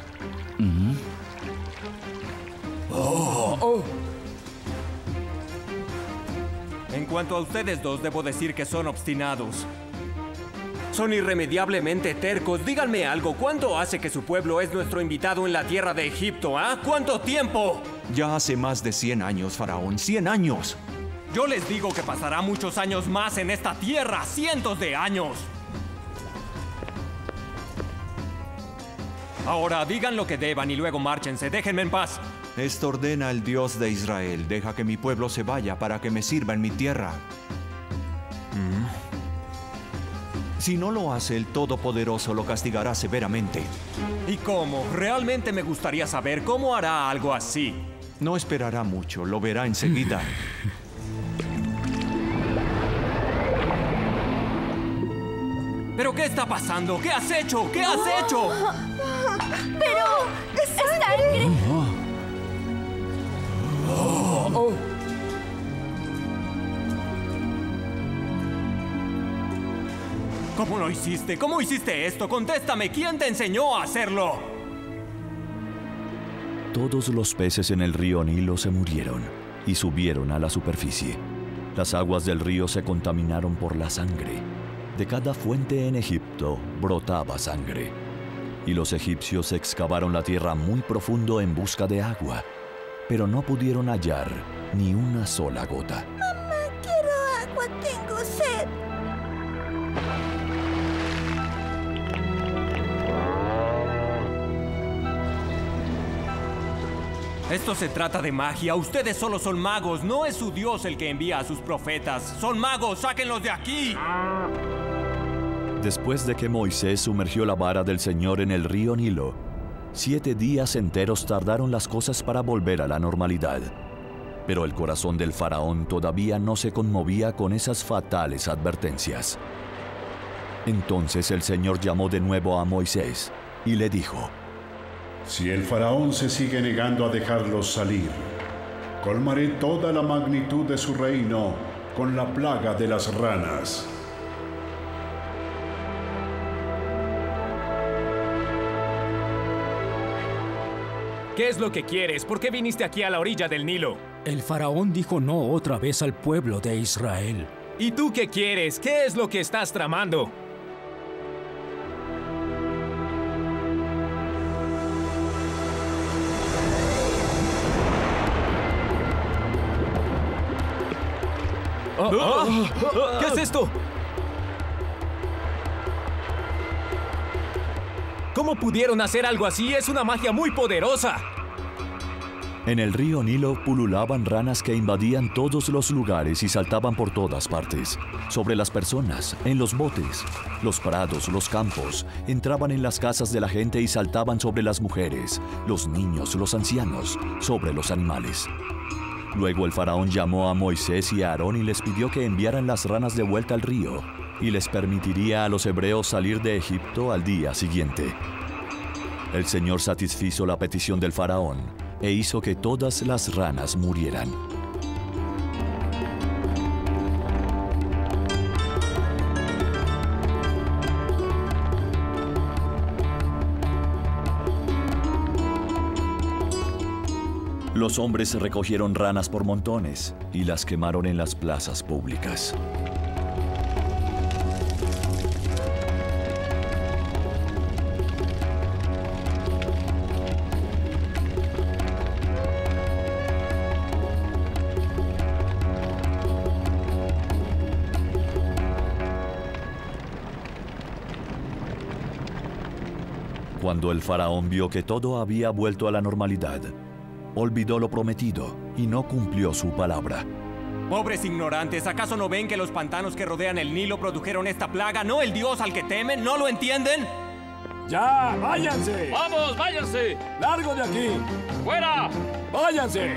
Oh, oh. En cuanto a ustedes dos, debo decir que son obstinados. Son irremediablemente tercos. Díganme algo, ¿cuánto hace que su pueblo es nuestro invitado en la tierra de Egipto? ¿Ah? ¿Cuánto tiempo? Ya hace más de cien años, faraón. ¡Cien años! Yo les digo que pasará muchos años más en esta tierra. ¡Cientos de años! Ahora, digan lo que deban y luego márchense. Déjenme en paz. Esto ordena el Dios de Israel. Deja que mi pueblo se vaya para que me sirva en mi tierra. ¿Mm? Si no lo hace, el Todopoderoso lo castigará severamente. ¿Y cómo? Realmente me gustaría saber cómo hará algo así. No esperará mucho, lo verá enseguida. ¿Pero qué está pasando? ¿Qué has hecho? ¿Qué has oh, hecho? ¡Pero es sangre! Oh, oh. ¿Cómo lo hiciste? ¿Cómo hiciste esto? Contéstame, ¿quién te enseñó a hacerlo? Todos los peces en el río Nilo se murieron y subieron a la superficie. Las aguas del río se contaminaron por la sangre. De cada fuente en Egipto brotaba sangre. Y los egipcios excavaron la tierra muy profundo en busca de agua, pero no pudieron hallar ni una sola gota. Mamá, quiero agua, tengo sed. Esto se trata de magia. Ustedes solo son magos. No es su Dios el que envía a sus profetas. Son magos. ¡Sáquenlos de aquí! Después de que Moisés sumergió la vara del Señor en el río Nilo, siete días enteros tardaron las cosas para volver a la normalidad. Pero el corazón del faraón todavía no se conmovía con esas fatales advertencias. Entonces el Señor llamó de nuevo a Moisés y le dijo: Si el faraón se sigue negando a dejarlos salir, colmaré toda la magnitud de su reino con la plaga de las ranas. ¿Qué es lo que quieres? ¿Por qué viniste aquí a la orilla del Nilo? El faraón dijo no otra vez al pueblo de Israel. ¿Y tú qué quieres? ¿Qué es lo que estás tramando? ¿Qué es esto? ¿Cómo pudieron hacer algo así? Es una magia muy poderosa. En el río Nilo pululaban ranas que invadían todos los lugares y saltaban por todas partes. Sobre las personas, en los botes, los prados, los campos. Entraban en las casas de la gente y saltaban sobre las mujeres, los niños, los ancianos, sobre los animales. Luego el faraón llamó a Moisés y a Aarón y les pidió que enviaran las ranas de vuelta al río y les permitiría a los hebreos salir de Egipto al día siguiente. El Señor satisfizo la petición del faraón e hizo que todas las ranas murieran. Los hombres recogieron ranas por montones y las quemaron en las plazas públicas. Cuando el faraón vio que todo había vuelto a la normalidad, olvidó lo prometido y no cumplió su palabra. Pobres ignorantes, ¿acaso no ven que los pantanos que rodean el Nilo produjeron esta plaga? ¿No el Dios al que temen? ¿No lo entienden? ¡Ya, váyanse! ¡Vamos, váyanse! ¡Largo de aquí! ¡Fuera! ¡Váyanse!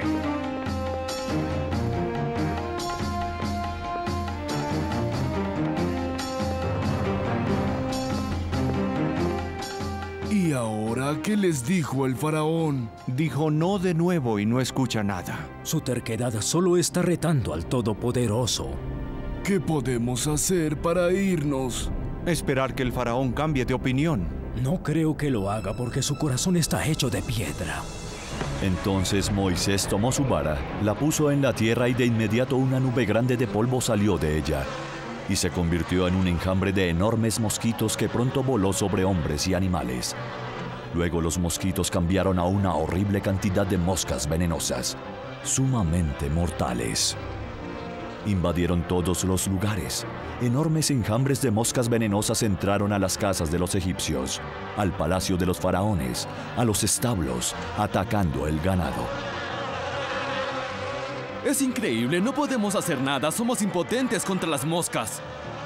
¿Y ahora qué les dijo el faraón? Dijo no de nuevo y no escucha nada. Su terquedad solo está retando al Todopoderoso. ¿Qué podemos hacer para irnos? Esperar que el faraón cambie de opinión. No creo que lo haga porque su corazón está hecho de piedra. Entonces Moisés tomó su vara, la puso en la tierra y de inmediato una nube grande de polvo salió de ella y se convirtió en un enjambre de enormes mosquitos que pronto voló sobre hombres y animales. Luego los mosquitos cambiaron a una horrible cantidad de moscas venenosas, sumamente mortales. Invadieron todos los lugares. Enormes enjambres de moscas venenosas entraron a las casas de los egipcios, al palacio de los faraones, a los establos, atacando el ganado. Es increíble, no podemos hacer nada, somos impotentes contra las moscas.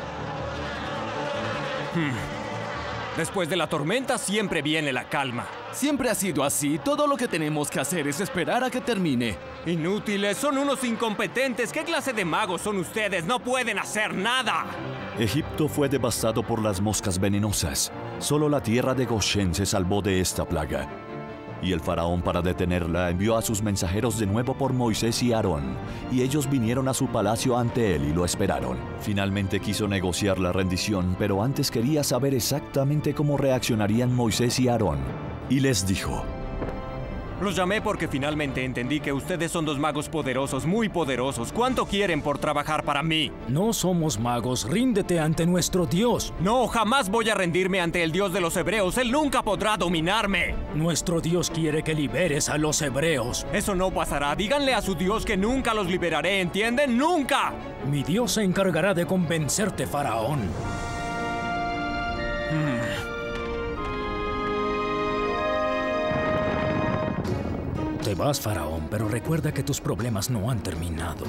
Hmm. Después de la tormenta siempre viene la calma. Siempre ha sido así, todo lo que tenemos que hacer es esperar a que termine. Inútiles, son unos incompetentes. ¿Qué clase de magos son ustedes? No pueden hacer nada. Egipto fue devastado por las moscas venenosas. Solo la tierra de Goshen se salvó de esta plaga. Y el faraón, para detenerla, envió a sus mensajeros de nuevo por Moisés y Aarón, y ellos vinieron a su palacio ante él y lo esperaron. Finalmente quiso negociar la rendición, pero antes quería saber exactamente cómo reaccionarían Moisés y Aarón, y les dijo: Los llamé porque finalmente entendí que ustedes son dos magos poderosos, muy poderosos. ¿Cuánto quieren por trabajar para mí? No somos magos, ríndete ante nuestro Dios. No, jamás voy a rendirme ante el Dios de los hebreos. Él nunca podrá dominarme. Nuestro Dios quiere que liberes a los hebreos. Eso no pasará. Díganle a su Dios que nunca los liberaré, ¿entienden? ¡Nunca! Mi Dios se encargará de convencerte, faraón. Hmm. Te vas, faraón, pero recuerda que tus problemas no han terminado.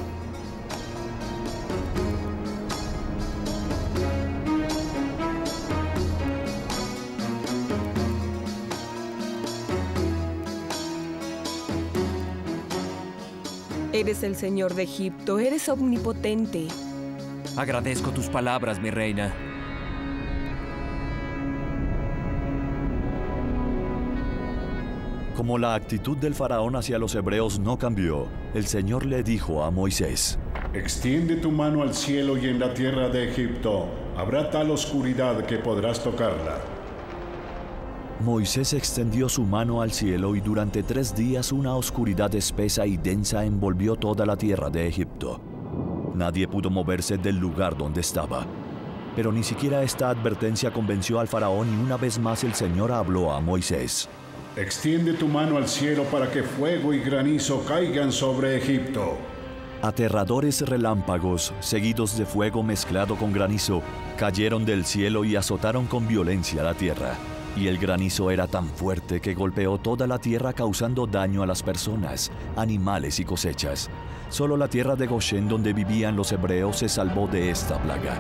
Eres el Señor de Egipto, eres omnipotente. Agradezco tus palabras, mi reina. Como la actitud del faraón hacia los hebreos no cambió, el Señor le dijo a Moisés: Extiende tu mano al cielo y en la tierra de Egipto habrá tal oscuridad que podrás tocarla. Moisés extendió su mano al cielo y durante tres días una oscuridad espesa y densa envolvió toda la tierra de Egipto. Nadie pudo moverse del lugar donde estaba. Pero ni siquiera esta advertencia convenció al faraón y una vez más el Señor habló a Moisés: Extiende tu mano al cielo para que fuego y granizo caigan sobre Egipto. Aterradores relámpagos, seguidos de fuego mezclado con granizo, cayeron del cielo y azotaron con violencia la tierra. Y el granizo era tan fuerte que golpeó toda la tierra causando daño a las personas, animales y cosechas. Solo la tierra de Goshen donde vivían los hebreos se salvó de esta plaga.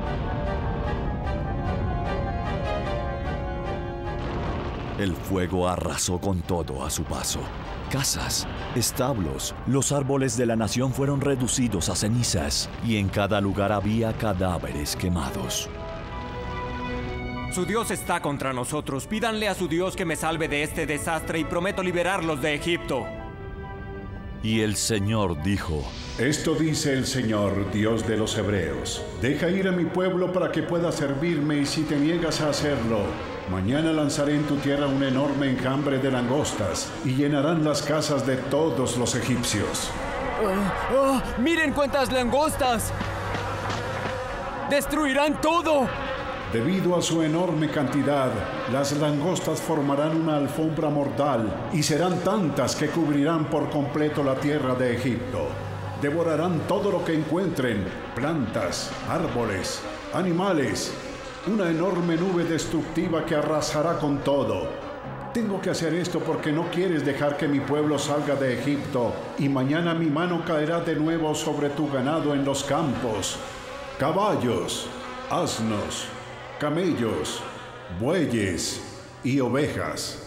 El fuego arrasó con todo a su paso. Casas, establos, los árboles de la nación fueron reducidos a cenizas y en cada lugar había cadáveres quemados. Su Dios está contra nosotros. Pídanle a su Dios que me salve de este desastre y prometo liberarlos de Egipto. Y el Señor dijo: Esto dice el Señor, Dios de los hebreos: deja ir a mi pueblo para que pueda servirme, y si te niegas a hacerlo, mañana lanzaré en tu tierra un enorme enjambre de langostas y llenarán las casas de todos los egipcios. Oh, oh, ¡miren cuántas langostas! ¡Destruirán todo! Debido a su enorme cantidad, las langostas formarán una alfombra mortal y serán tantas que cubrirán por completo la tierra de Egipto. Devorarán todo lo que encuentren: plantas, árboles, animales. Una enorme nube destructiva que arrasará con todo. Tengo que hacer esto porque no quieres dejar que mi pueblo salga de Egipto, y mañana mi mano caerá de nuevo sobre tu ganado en los campos: caballos, asnos, camellos, bueyes y ovejas.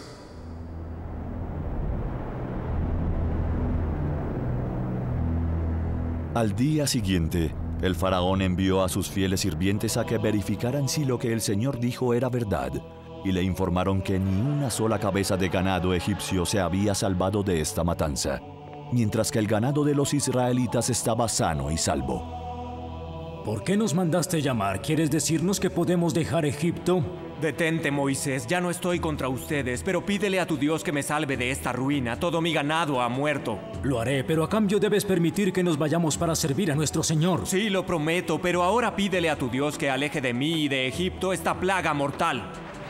Al día siguiente, el faraón envió a sus fieles sirvientes a que verificaran si lo que el Señor dijo era verdad, y le informaron que ni una sola cabeza de ganado egipcio se había salvado de esta matanza, mientras que el ganado de los israelitas estaba sano y salvo. ¿Por qué nos mandaste llamar? ¿Quieres decirnos que podemos dejar Egipto? Detente, Moisés, ya no estoy contra ustedes, pero pídele a tu Dios que me salve de esta ruina. Todo mi ganado ha muerto. Lo haré, pero a cambio debes permitir que nos vayamos para servir a nuestro Señor. Sí, lo prometo, pero ahora pídele a tu Dios que aleje de mí y de Egipto esta plaga mortal.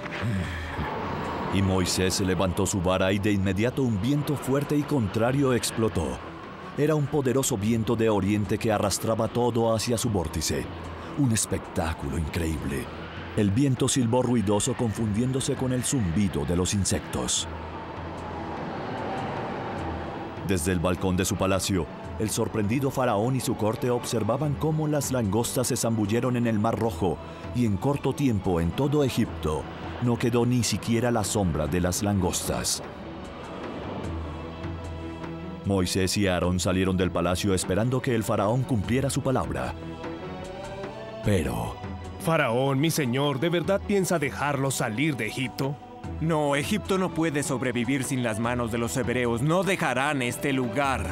Y Moisés levantó su vara y de inmediato un viento fuerte y contrario explotó. Era un poderoso viento de oriente que arrastraba todo hacia su vórtice. Un espectáculo increíble. El viento silbó ruidoso confundiéndose con el zumbido de los insectos. Desde el balcón de su palacio, el sorprendido faraón y su corte observaban cómo las langostas se zambulleron en el Mar Rojo, y en corto tiempo en todo Egipto no quedó ni siquiera la sombra de las langostas. Moisés y Aarón salieron del palacio esperando que el faraón cumpliera su palabra. Pero... Faraón, mi señor, ¿de verdad piensa dejarlos salir de Egipto? No, Egipto no puede sobrevivir sin las manos de los hebreos. No dejarán este lugar.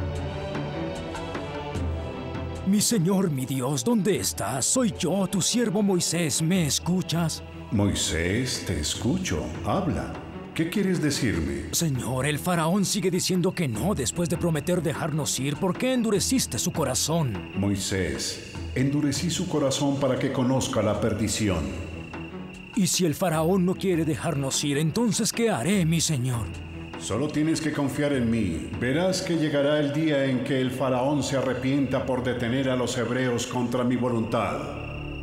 Mi señor, mi Dios, ¿dónde estás? Soy yo, tu siervo Moisés. ¿Me escuchas? Moisés, te escucho. Habla. ¿Qué quieres decirme? Señor, el faraón sigue diciendo que no después de prometer dejarnos ir. ¿Por qué endureciste su corazón? Moisés, endurecí su corazón para que conozca la perdición. ¿Y si el faraón no quiere dejarnos ir, entonces qué haré, mi señor? Solo tienes que confiar en mí. Verás que llegará el día en que el faraón se arrepienta por detener a los hebreos contra mi voluntad.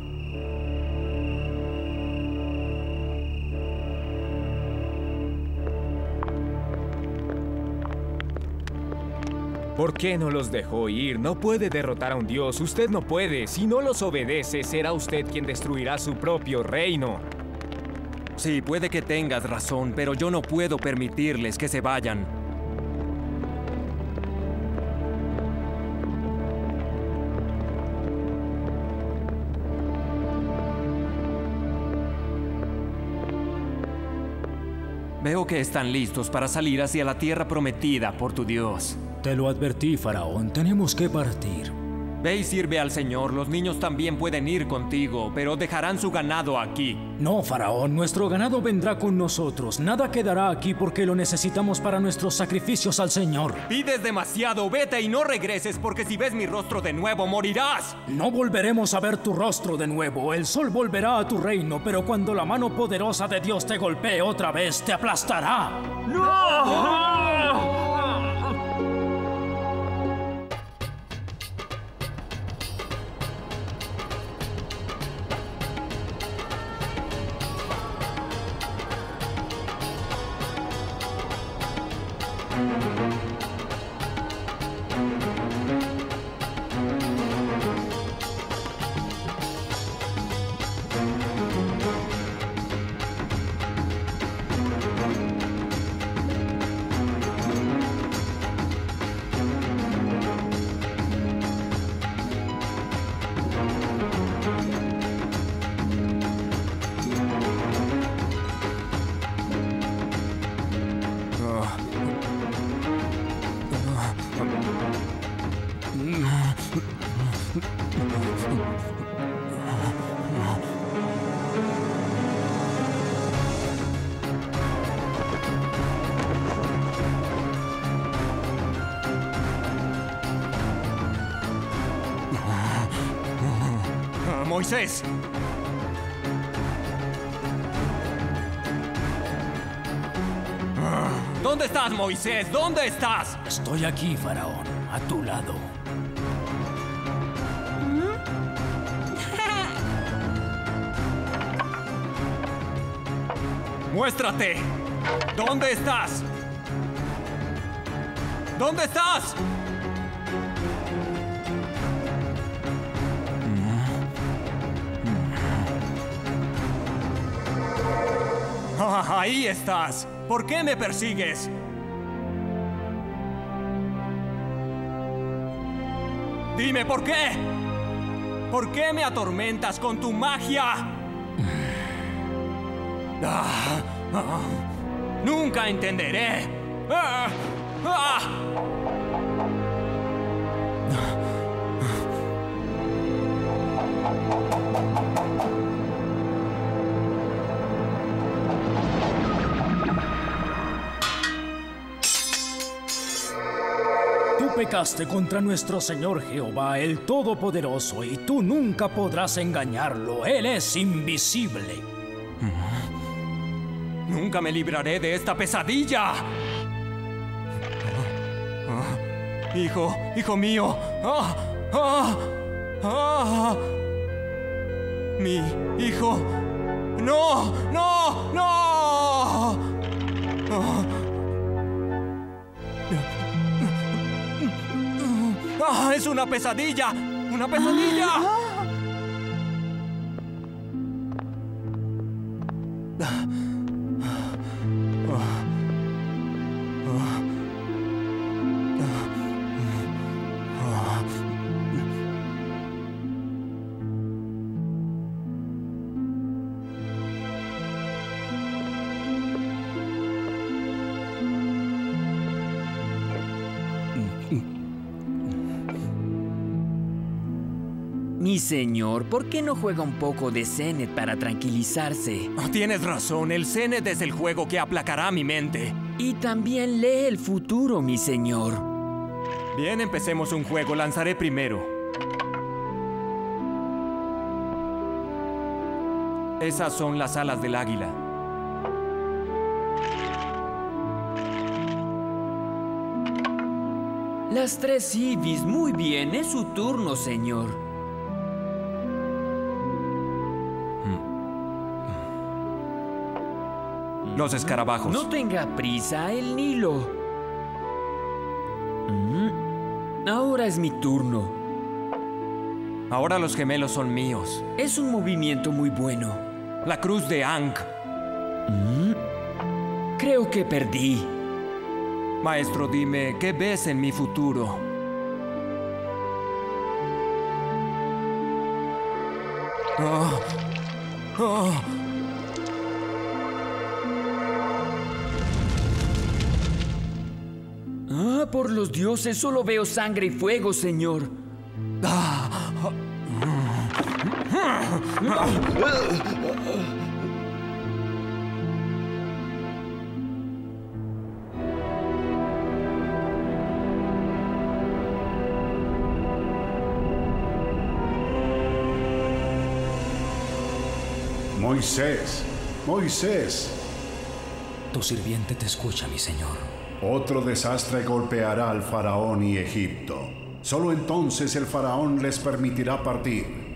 ¿Por qué no los dejó ir? No puede derrotar a un dios. Usted no puede. Si no los obedece, será usted quien destruirá su propio reino. Sí, puede que tengas razón, pero yo no puedo permitirles que se vayan. Veo que están listos para salir hacia la tierra prometida por tu Dios. Te lo advertí, faraón. Tenemos que partir. Ve y sirve al Señor. Los niños también pueden ir contigo, pero dejarán su ganado aquí. No, faraón. Nuestro ganado vendrá con nosotros. Nada quedará aquí porque lo necesitamos para nuestros sacrificios al Señor. Pides demasiado. Vete y no regreses, porque si ves mi rostro de nuevo, morirás. No volveremos a ver tu rostro de nuevo. El sol volverá a tu reino, pero cuando la mano poderosa de Dios te golpee otra vez, te aplastará. ¡No! Moisés. ¿Dónde estás, Moisés? ¿Dónde estás? Estoy aquí, Faraón, a tu lado. ¡Muéstrate! ¿Dónde estás? ¿Dónde estás? Ah, ahí estás. ¿Por qué me persigues? Dime, ¿por qué? ¿Por qué me atormentas con tu magia? Ah, ah, nunca entenderé. Ah, ah. Tú pecaste contra nuestro Señor Jehová, el Todopoderoso, y tú nunca podrás engañarlo. Él es invisible. Nunca me libraré de esta pesadilla. Hijo, hijo mío. Ah, ah, ah. Mi hijo. No, no, no. Ah. Ah, es una pesadilla. Una pesadilla. Ah. Mi señor, ¿por qué no juega un poco de Senet para tranquilizarse? Oh, tienes razón, el Senet es el juego que aplacará mi mente. Y también lee el futuro, mi señor. Bien, empecemos un juego. Lanzaré primero. Esas son las alas del águila. Las tres ibis, muy bien, es su turno, señor. Los escarabajos. No tenga prisa, el Nilo. Ahora es mi turno. Ahora los gemelos son míos. Es un movimiento muy bueno. La cruz de Ankh. Creo que perdí. Maestro, dime, ¿qué ves en mi futuro? Oh. Oh. Ah, por los dioses, solo veo sangre y fuego, señor. Moisés, Moisés. Tu sirviente te escucha, mi señor. Otro desastre golpeará al faraón y Egipto. Solo entonces el faraón les permitirá partir.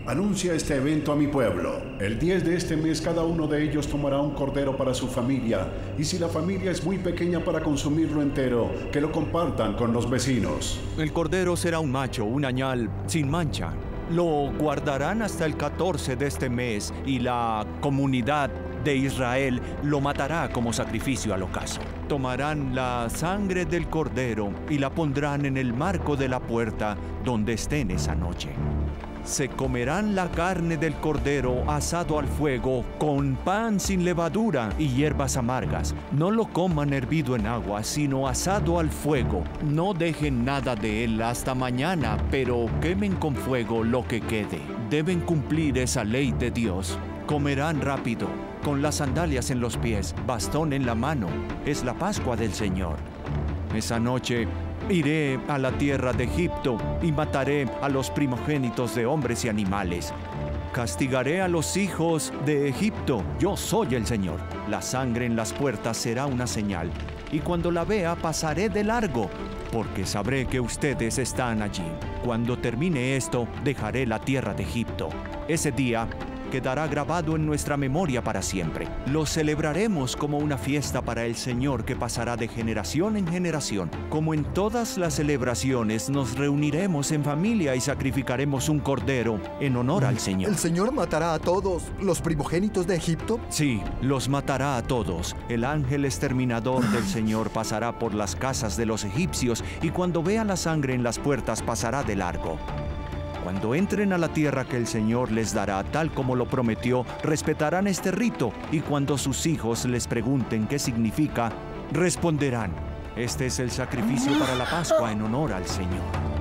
Anuncia este evento a mi pueblo. El diez de este mes cada uno de ellos tomará un cordero para su familia, y si la familia es muy pequeña para consumirlo entero, que lo compartan con los vecinos. El cordero será un macho, un añal, sin mancha. Lo guardarán hasta el catorce de este mes, y la comunidad de Israel lo matará como sacrificio al ocaso. Tomarán la sangre del cordero y la pondrán en el marco de la puerta donde estén esa noche. Se comerán la carne del cordero asado al fuego con pan sin levadura y hierbas amargas. No lo coman hervido en agua, sino asado al fuego. No dejen nada de él hasta mañana, pero quemen con fuego lo que quede. Deben cumplir esa ley de Dios. Comerán rápido, con las sandalias en los pies, bastón en la mano. Es la Pascua del Señor. Esa noche iré a la tierra de Egipto y mataré a los primogénitos de hombres y animales. Castigaré a los hijos de Egipto. Yo soy el Señor. La sangre en las puertas será una señal, y cuando la vea pasaré de largo, porque sabré que ustedes están allí. Cuando termine esto, dejaré la tierra de Egipto. Ese día quedará grabado en nuestra memoria para siempre. Lo celebraremos como una fiesta para el Señor que pasará de generación en generación. Como en todas las celebraciones, nos reuniremos en familia y sacrificaremos un cordero en honor al Señor. ¿El Señor matará a todos los primogénitos de Egipto? Sí, los matará a todos. El ángel exterminador del Señor pasará por las casas de los egipcios, y cuando vea la sangre en las puertas pasará de largo. Cuando entren a la tierra que el Señor les dará, tal como lo prometió, respetarán este rito, y cuando sus hijos les pregunten qué significa, responderán: este es el sacrificio para la Pascua en honor al Señor.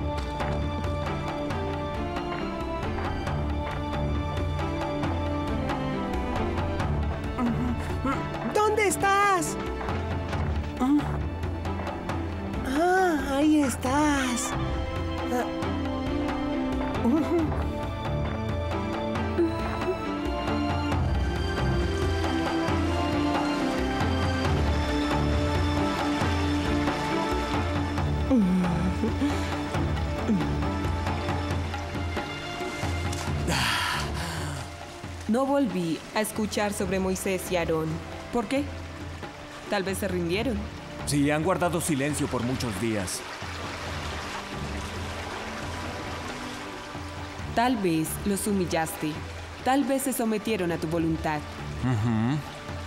¿Dónde estás? Ah, ahí estás. Ah. No volví a escuchar sobre Moisés y Aarón. ¿Por qué? Tal vez se rindieron. Sí, han guardado silencio por muchos días. Tal vez los humillaste. Tal vez se sometieron a tu voluntad. Uh-huh.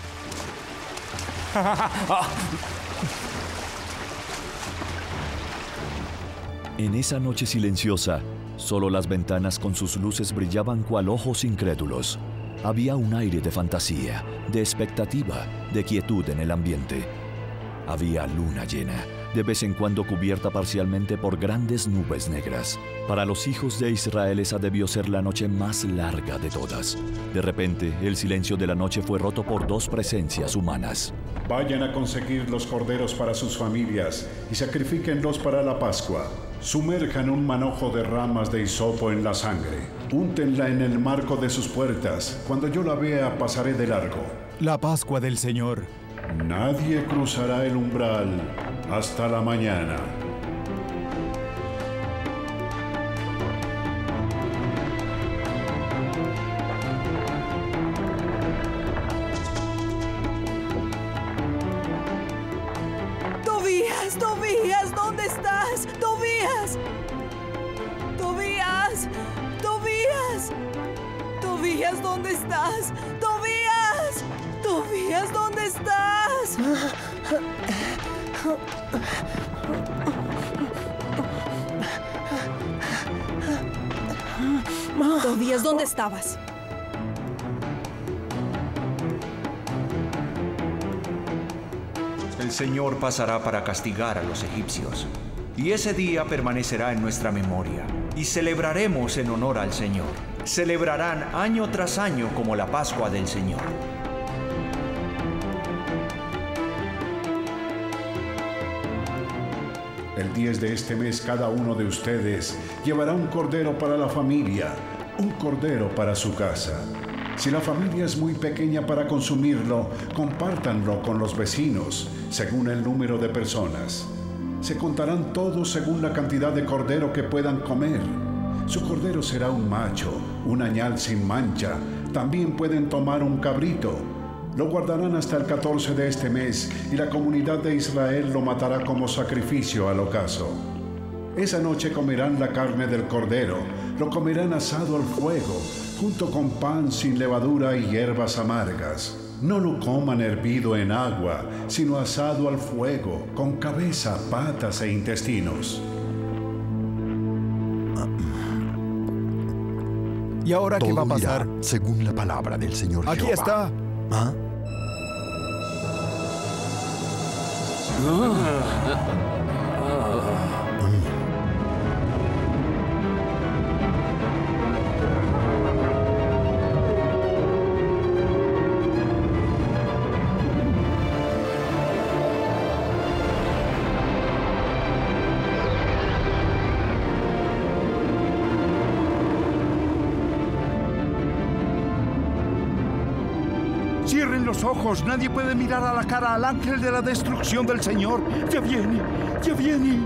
En esa noche silenciosa, solo las ventanas con sus luces brillaban cual ojos incrédulos. Había un aire de fantasía, de expectativa, de quietud en el ambiente. Había luna llena, de vez en cuando cubierta parcialmente por grandes nubes negras. Para los hijos de Israel esa debió ser la noche más larga de todas. De repente, el silencio de la noche fue roto por dos presencias humanas. Vayan a conseguir los corderos para sus familias y sacrifíquenlos para la Pascua. Sumerjan un manojo de ramas de hisopo en la sangre. Úntenla en el marco de sus puertas. Cuando yo la vea, pasaré de largo. La Pascua del Señor. Nadie cruzará el umbral hasta la mañana. ¡Tobías! ¡Tobías! ¿Dónde estás? ¡Tobías! ¡Tobías! ¡Tobías! ¡Tobías! ¿Dónde estás? ¡Tobías! ¡Tobías! ¿Dónde estás? Tobías, ¿dónde estabas? El Señor pasará para castigar a los egipcios, y ese día permanecerá en nuestra memoria, y celebraremos en honor al Señor. Celebrarán año tras año como la Pascua del Señor. El diez de este mes cada uno de ustedes llevará un cordero para la familia, un cordero para su casa. Si la familia es muy pequeña para consumirlo, compártanlo con los vecinos, según el número de personas. Se contarán todos según la cantidad de cordero que puedan comer. Su cordero será un macho, un añal sin mancha. También pueden tomar un cabrito. Lo guardarán hasta el catorce de este mes y la comunidad de Israel lo matará como sacrificio al ocaso. Esa noche comerán la carne del cordero, lo comerán asado al fuego, junto con pan sin levadura y hierbas amargas. No lo coman hervido en agua, sino asado al fuego, con cabeza, patas e intestinos. ¿Y ahora qué va a pasar? Irá según la palabra del Señor Jehová. Aquí está. ¿Ah? Cierren los ojos, nadie puede mirar a la cara al ángel de la destrucción del Señor. Ya viene, ya viene.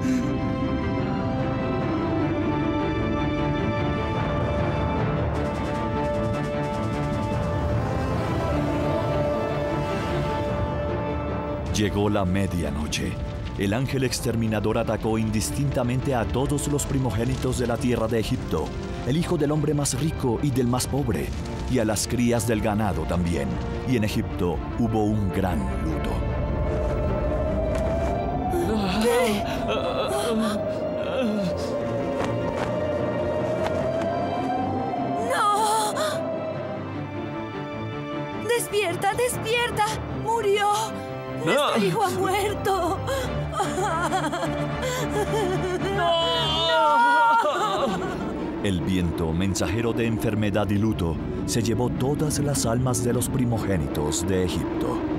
Llegó la medianoche. El ángel exterminador atacó indistintamente a todos los primogénitos de la tierra de Egipto, el hijo del hombre más rico y del más pobre, y a las crías del ganado también. Y en Egipto hubo un gran luto. ¿Qué? ¡No! ¡Despierta, despierta! ¡Murió! ¡Nuestro hijo ha muerto! ¡No! El viento, mensajero de enfermedad y luto, se llevó todas las almas de los primogénitos de Egipto.